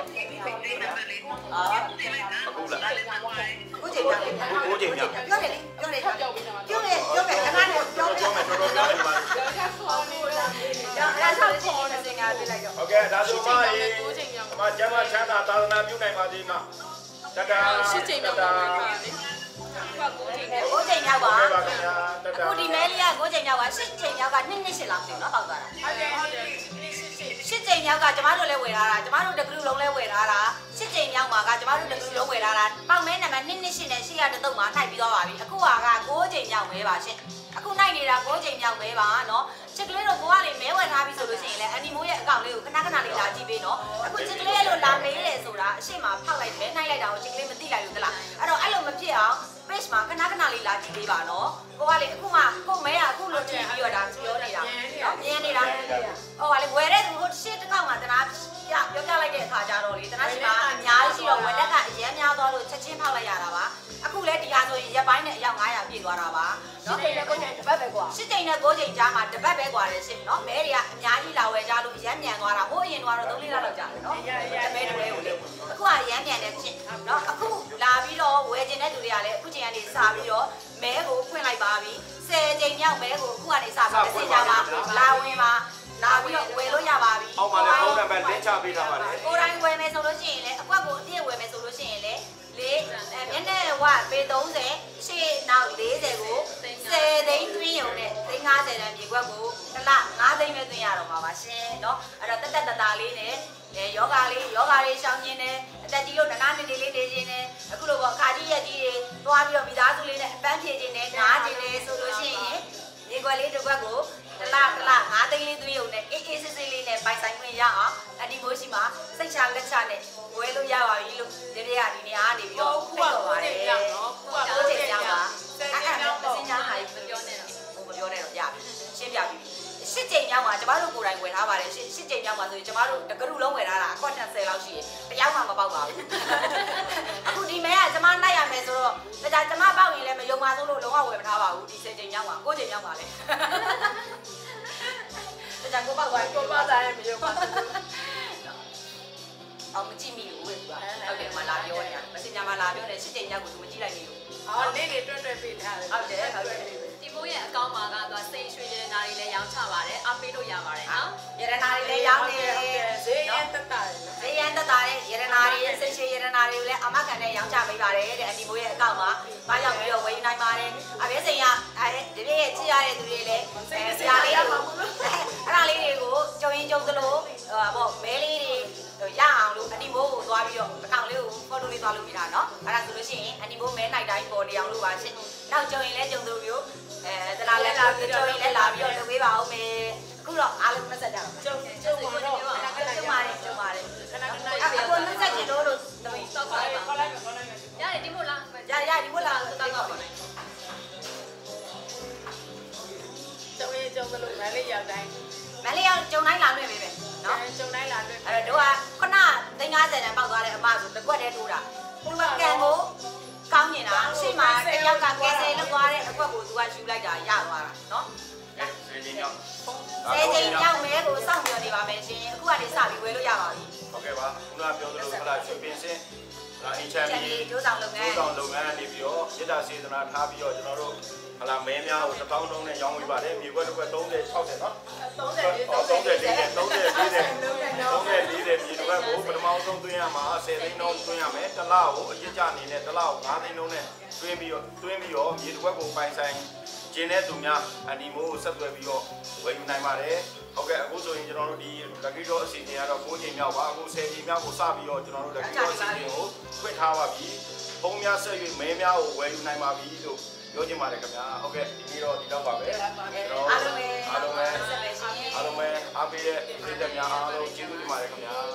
ကိုချိန်ပြောင်းကိုချိန်မြောက်ပြောတယ်လေပြောတယ်ပြောတယ်ပြောတယ်ပြောတယ်ခဏနဲ့ပြောတယ်ကျောင်းမယ်တော်တော်ပြောနေပါပြောအဲ့ဒါဆိုလို့ရှိရင်စင်ကားပြလိုက်တော့โอเคဒါဆိုမအေးအမကျမ်းမချမ်းသာသာသနာပြုနိုင်ပါသေးမတတရှစ်ချိန်မြောက်ပါလေကိုချိန်မြောက်ပါဟုတ်ပါခင်ဗျာတတအခုဒီမဲလေးကကိုချိန်မြောက်ကရှစ်ချိန်မြောက်ကနှစ်နှစ်ရှစ်လောက်ပြင်တော့ပေါက်သွားတာဟုတ်တယ်ဟုတ်တယ်ရှစ်ချိန်မြောက်ကကျမတို့လည်းဝယ်ထားတာကျမတို့တကလူလုံးလည်းဝယ်ထားတာရှစ်ချိန်မြောက်မှာကကျမတို့တကလူလုံးဝယ်ထားတာပေါက်မဲနံပါတ်နှစ်နှစ်ရှစ်နဲ့ရှစ်ရတဲ့တုံးမှာနိုင်ပြီးသွားပါပြီအခုကကိုချိန်မြောက်မဲပါရှင်အခုနိုင်နေတာကိုချိန်မြောက်မဲပါနော်ချစ်ကလေးတို့ကိုကလေမဲဝယ်ထားပြီဆိုလို့ရှိရင်လည်းအန်နီမိုးရဲ့အကောင့်လေးကိုခဏခဏလေးလာကြည့်ပေးနော်အခုချစ်ကလေးလို့လာမေးတယ်ဆိုတာအရှိမဖောက်လိုက်မဲနိုင်လိုက်တာကိုချစ်ကလေးမသိလိုက်ဘူးသလားအဲ့တော့အဲ့လိုမဖြစ်အောင် page မှာခဏခဏလေးလာကြည့်ပေးပါနော်ကိုကလေအခုမှကိုမဲကအခုလိုကြည့်ပြီးတော့ဒါပြောနေတာနော်မြင်နေတာဟိုကလေဝယ်တဲ့သူဟိုရှစ်တစ်ခေါက်မှတနာပြပြောပြလိုက်တဲ့အခါကျတော့လေတနာရှိမှာအများကြီးရှိတော့ဝယ်လက်ကအရင်များသွားလို့ချက်ချင်းဖောက်လိုက်ရတာပါအခုလဲဒီဟာဆိုရင်ရက်ပိုင်းနဲ့အယောက်ငါးရာပြည့်သွားတာပါနော်ချိန်နဲ့ကိုချိန်တစ်ပတ်ပဲကွာရှစ်ချိန်နဲ့ကိုချိန်ကြားမှာတစ်ပတ်ပဲกว่าတယ်ရှင်နော်မဲတွေကအများကြီးလာဝယ်ကြလို့ရမ်းမြန်သွားတာဟိုအရင်ကတော့သုံးလေးလလောက်ကြာတယ်နော်မဲတွေလေအခုကရမ်းမြန်တယ်ရှင်နော်အခုလာပြီးတော့ဝယ်ခြင်းတဲ့လူတွေကလည်းအခုချိန်ကနေစပြီးတော့မဲကိုဖွင့်ပြီဆယ်ကြိမ်မြောက်ပဲကိုအခုကနေစပြီးစင်ကြမှာလာဝင်မှာလာပြီးတော့ဝယ်လို့ရပါပြီအောက်မှာလည်းဖုန်းနံပါတ်တင်ချပေးထားပါတယ်ကိုယ်တိုင်ဝယ်မယ်ဆိုလို့ရှိရင်လည်းအကွက်ကိုအပြည့်ဝယ်မယ်ဆိုလို့ရှိရင်လည်းလေမျက်နှာဝပေသုံးဆယ်ရှေ့နောက်လေးဆယ်ကိုဆယ်သိန်းတွင်းရုံနဲ့သိန်း၅ဆယ်တန်းမြေကွက်ကိုတစ်လ၅သိန်းပဲတွင်းရတော့မှာပါရှင်เนาะအဲ့တော့တက်တက်တတာလေးနဲ့အဲယောဂလေးယောဂလေးရှောင်ခြင်းနဲ့အတက်ကြီးလို့နာနာနေနေလေးနေခြင်းနဲ့အခုလိုပေါ့ခါကြီးရက်ကြီးတွေသွားပြီးတော့မိသားစုလေးနဲ့အပန်းဖြေခြင်းနဲ့နားခြင်းနဲ့ဆိုလို့ရှိရင်မြေကွက်လေးတစ်ကွက်ကိုတစ်လတစ်လ၅သိန်းလေးတွင်းရုံနဲ့အေးအေးဆေးဆေးလေးနဲ့ပိုင်ဆိုင်ခွင့်ရအောင်အဒီမိုးရှိမှာစိတ်ချလက်ချနဲ့ဝယ်လို့ရပါပြီလို့ဒီနေ့ကဒီနေ့အားနေပြီးတော့ခုကတော့ပါတယ်နော်ခုကကိုချိန်ကြောင်းပါအဲ့ဒါတော့စင်ညာဟာမပြောနဲ့တော့မပြောနဲ့တော့ပြပြီရှင်းပြပြီရှစ်ချိန်မြောက်မှာကျမတို့ကိုယ်တိုင်ဝယ်ထားပါတယ်ရှစ်ရှစ်ချိန်မြောက်မှာဆိုရင်ကျမတို့တကရုလုံးဝယ်ထားတာအကွက်၂၀လောက်ရှိရင်တယောက်မှမပေါက်ပါဘူးအခုဒီမဲကကျမနိုင်ရမယ်ဆိုတော့ဒါကြကျမပေါက်ရင်လည်းမယုံပါဆုံးလို့လုံးဝဝယ်မထားပါဘူးဒီဆယ်ချိန်မြောက်မှာကိုယ်ချိန်မြောက်ပါလေဒါကြကိုပေါက်သွားကိုပေါက်သွားရင်မယုံပါဘူးအောင်မကြည့်မိဘူးလေသူကဟုတ်တယ်မလာပြောနေတာမစင်ညာမလာပြောနေရှစ်ချိန်မြောက်ကိုသူမကြည့်လိုက်မိဘူးအော်နေ့နေ့တွတ်တွတ်ပေးထားတယ်ဟုတ်တယ်ဟုတ်တယ်ဒီမိုးရဲ့အကောင့်မှာကတော့စိတ်ရွှေရတနာတွေလည်းရောင်းချပါတယ်အားပေးလို့ရပါတယ်နော်ရတနာတွေလည်းရောင်းနေတယ်ဈေးရန်တက်တာတယ်ဈေးရန်တက်တာတဲ့ရတနာတွေစိတ်ရွှေရတနာတွေကိုလည်းအမကန်နဲ့ရောင်းချပေးပါတယ်တဲ့အဒီမိုးရဲ့အကောင့်မှာဘာရောက်ပြီးတော့ဝယ်ယူနိုင်ပါတယ်အပြည့်စိန်ကအဲဒီပြည့်ရဲ့ချစ်ရတဲ့သူတွေလည်းဆရာလေးကိုအဲ့ဒါလေးတွေကိုကြုံရင်ကြုံသလိုဟောမဲလေးတွေရအောင်လို့အနီမိုးကိုသွားပြီးတော့အကောင့်လေးကိုဖော်တိုလေးသွားလုပ်ပြတာเนาะအဲ့ဒါဆိုလို့ရှိရင်အနီမိုးမဲနိုင်တိုင်းပေါ်နေအောင်လို့ပါရှင်းနောက်ကြုံရင်လည်းကြုံသလိုမျိုးအဲတလားလည်းလာပြီးတော့လည်းလာပြီးတော့လုပ်ပေးပါဦးမယ်အခုတော့အားလုံးနှက်ဆက်ကြပါမယ်ကျုံကျုံပါတော့ကျုံပါတယ်ကျုံပါတယ်ခဏခဏအခုနှက်ဆက်ကြလို့လို့တမီးတော့ခေါ်လိုက်ပါခေါ်လိုက်ပါခေါ်လိုက်ပါရတယ်ဒီမို့လားရရဒီမို့လားတောက်တော့ပါကျုံရင်ကျုံသလိုမလေးရောက်တိုင်းမလေးရောက်ကျုံတိုင်းလာလွှင့်ပေးမယ်နော်ကျုံတိုင်းလာလွှင့်အဲ့တော့တို့ကခုနသိန်း၅၀တန်းပေါက်သွားတဲ့အမဆိုတစ်ကွက်တည်းထိုးတာသူကကန်ကိုကောင်းနေတာရှေ့မှာတယောက်ကကဲဆယ်လောက်သွားတဲ့အကွက်ကိုသူကယူလိုက်တာရသွားတာနော်ဆယ်ချိန်မြောက်ဆယ်ချိန်မြောက်မဲကိုစောင့်မျှော်နေပါမယ်ရှင်အခုကနေစပြီးဝယ်လို့ရပါပြီဟုတ်ကဲ့ပါခုနပြောသလိုခလာရွှေပင်စင်းဒါအင်ချန်ဒီကျိုးဆောင်လုပ်ငန်းကျိုးဆောင်လုပ်ငန်းနေပြီးတော့ရတစေတနာထားပြီးတော့ကျွန်တော်တို့ဟလာမဲများကိုတစ်ပေါင်းတုံးနဲ့ရောင်းပေးပါတယ်မြေခွက်တစ်ခွက်၃၀ ၆၀နော်၃၀၃၀ ၄၀ ၃၀ ၄၀ ၃၀ ၄၀မြေတစ်ခွက်ကိုပထမဆုံးသွင်းရမှာဆယ်သိန်းလုံးသွင်းရမယ်တစ်လကိုအရစ်ကြအနေနဲ့တစ်လကို၅သိန်းလုံးနဲ့သွင်းပြီးတော့သွင်းပြီးတော့မြေတစ်ခွက်ကိုပိုင်ဆိုင်ကျင်းတဲ့သူများအန်ဒီမိုးကိုဆက်သွယ်ပြီးတော့ဝယ်ယူနိုင်ပါတယ်ဟုတ်ကဲ့အခုဆိုရင်ကျွန်တော်တို့ဒီလက်ကီတော့အစီအစဉ်ကတော့၉ချိန်မြောက်ပါအခုဆယ်ချိန်မြောက်ကိုစပြီးတော့ကျွန်တော်တို့လက်ကီတော့အစီအစဉ်ကိုဖွင့်ထားပါပြီပုံများဆက်၍မဲများကိုဝယ်ယူနိုင်ပါပြီလို့ပြောချင်ပါတယ်ခင်ဗျာဟုတ်ကဲ့ဒီနေ့တော့ဒီတော့ပါပဲကျွန်တော်အားလုံးပဲအားလုံးပဲအားလုံးပဲအားပေးတဲ့ပြည်သူများအားလုံးကျေးဇူးတင်ပါတယ်ခင်ဗျာ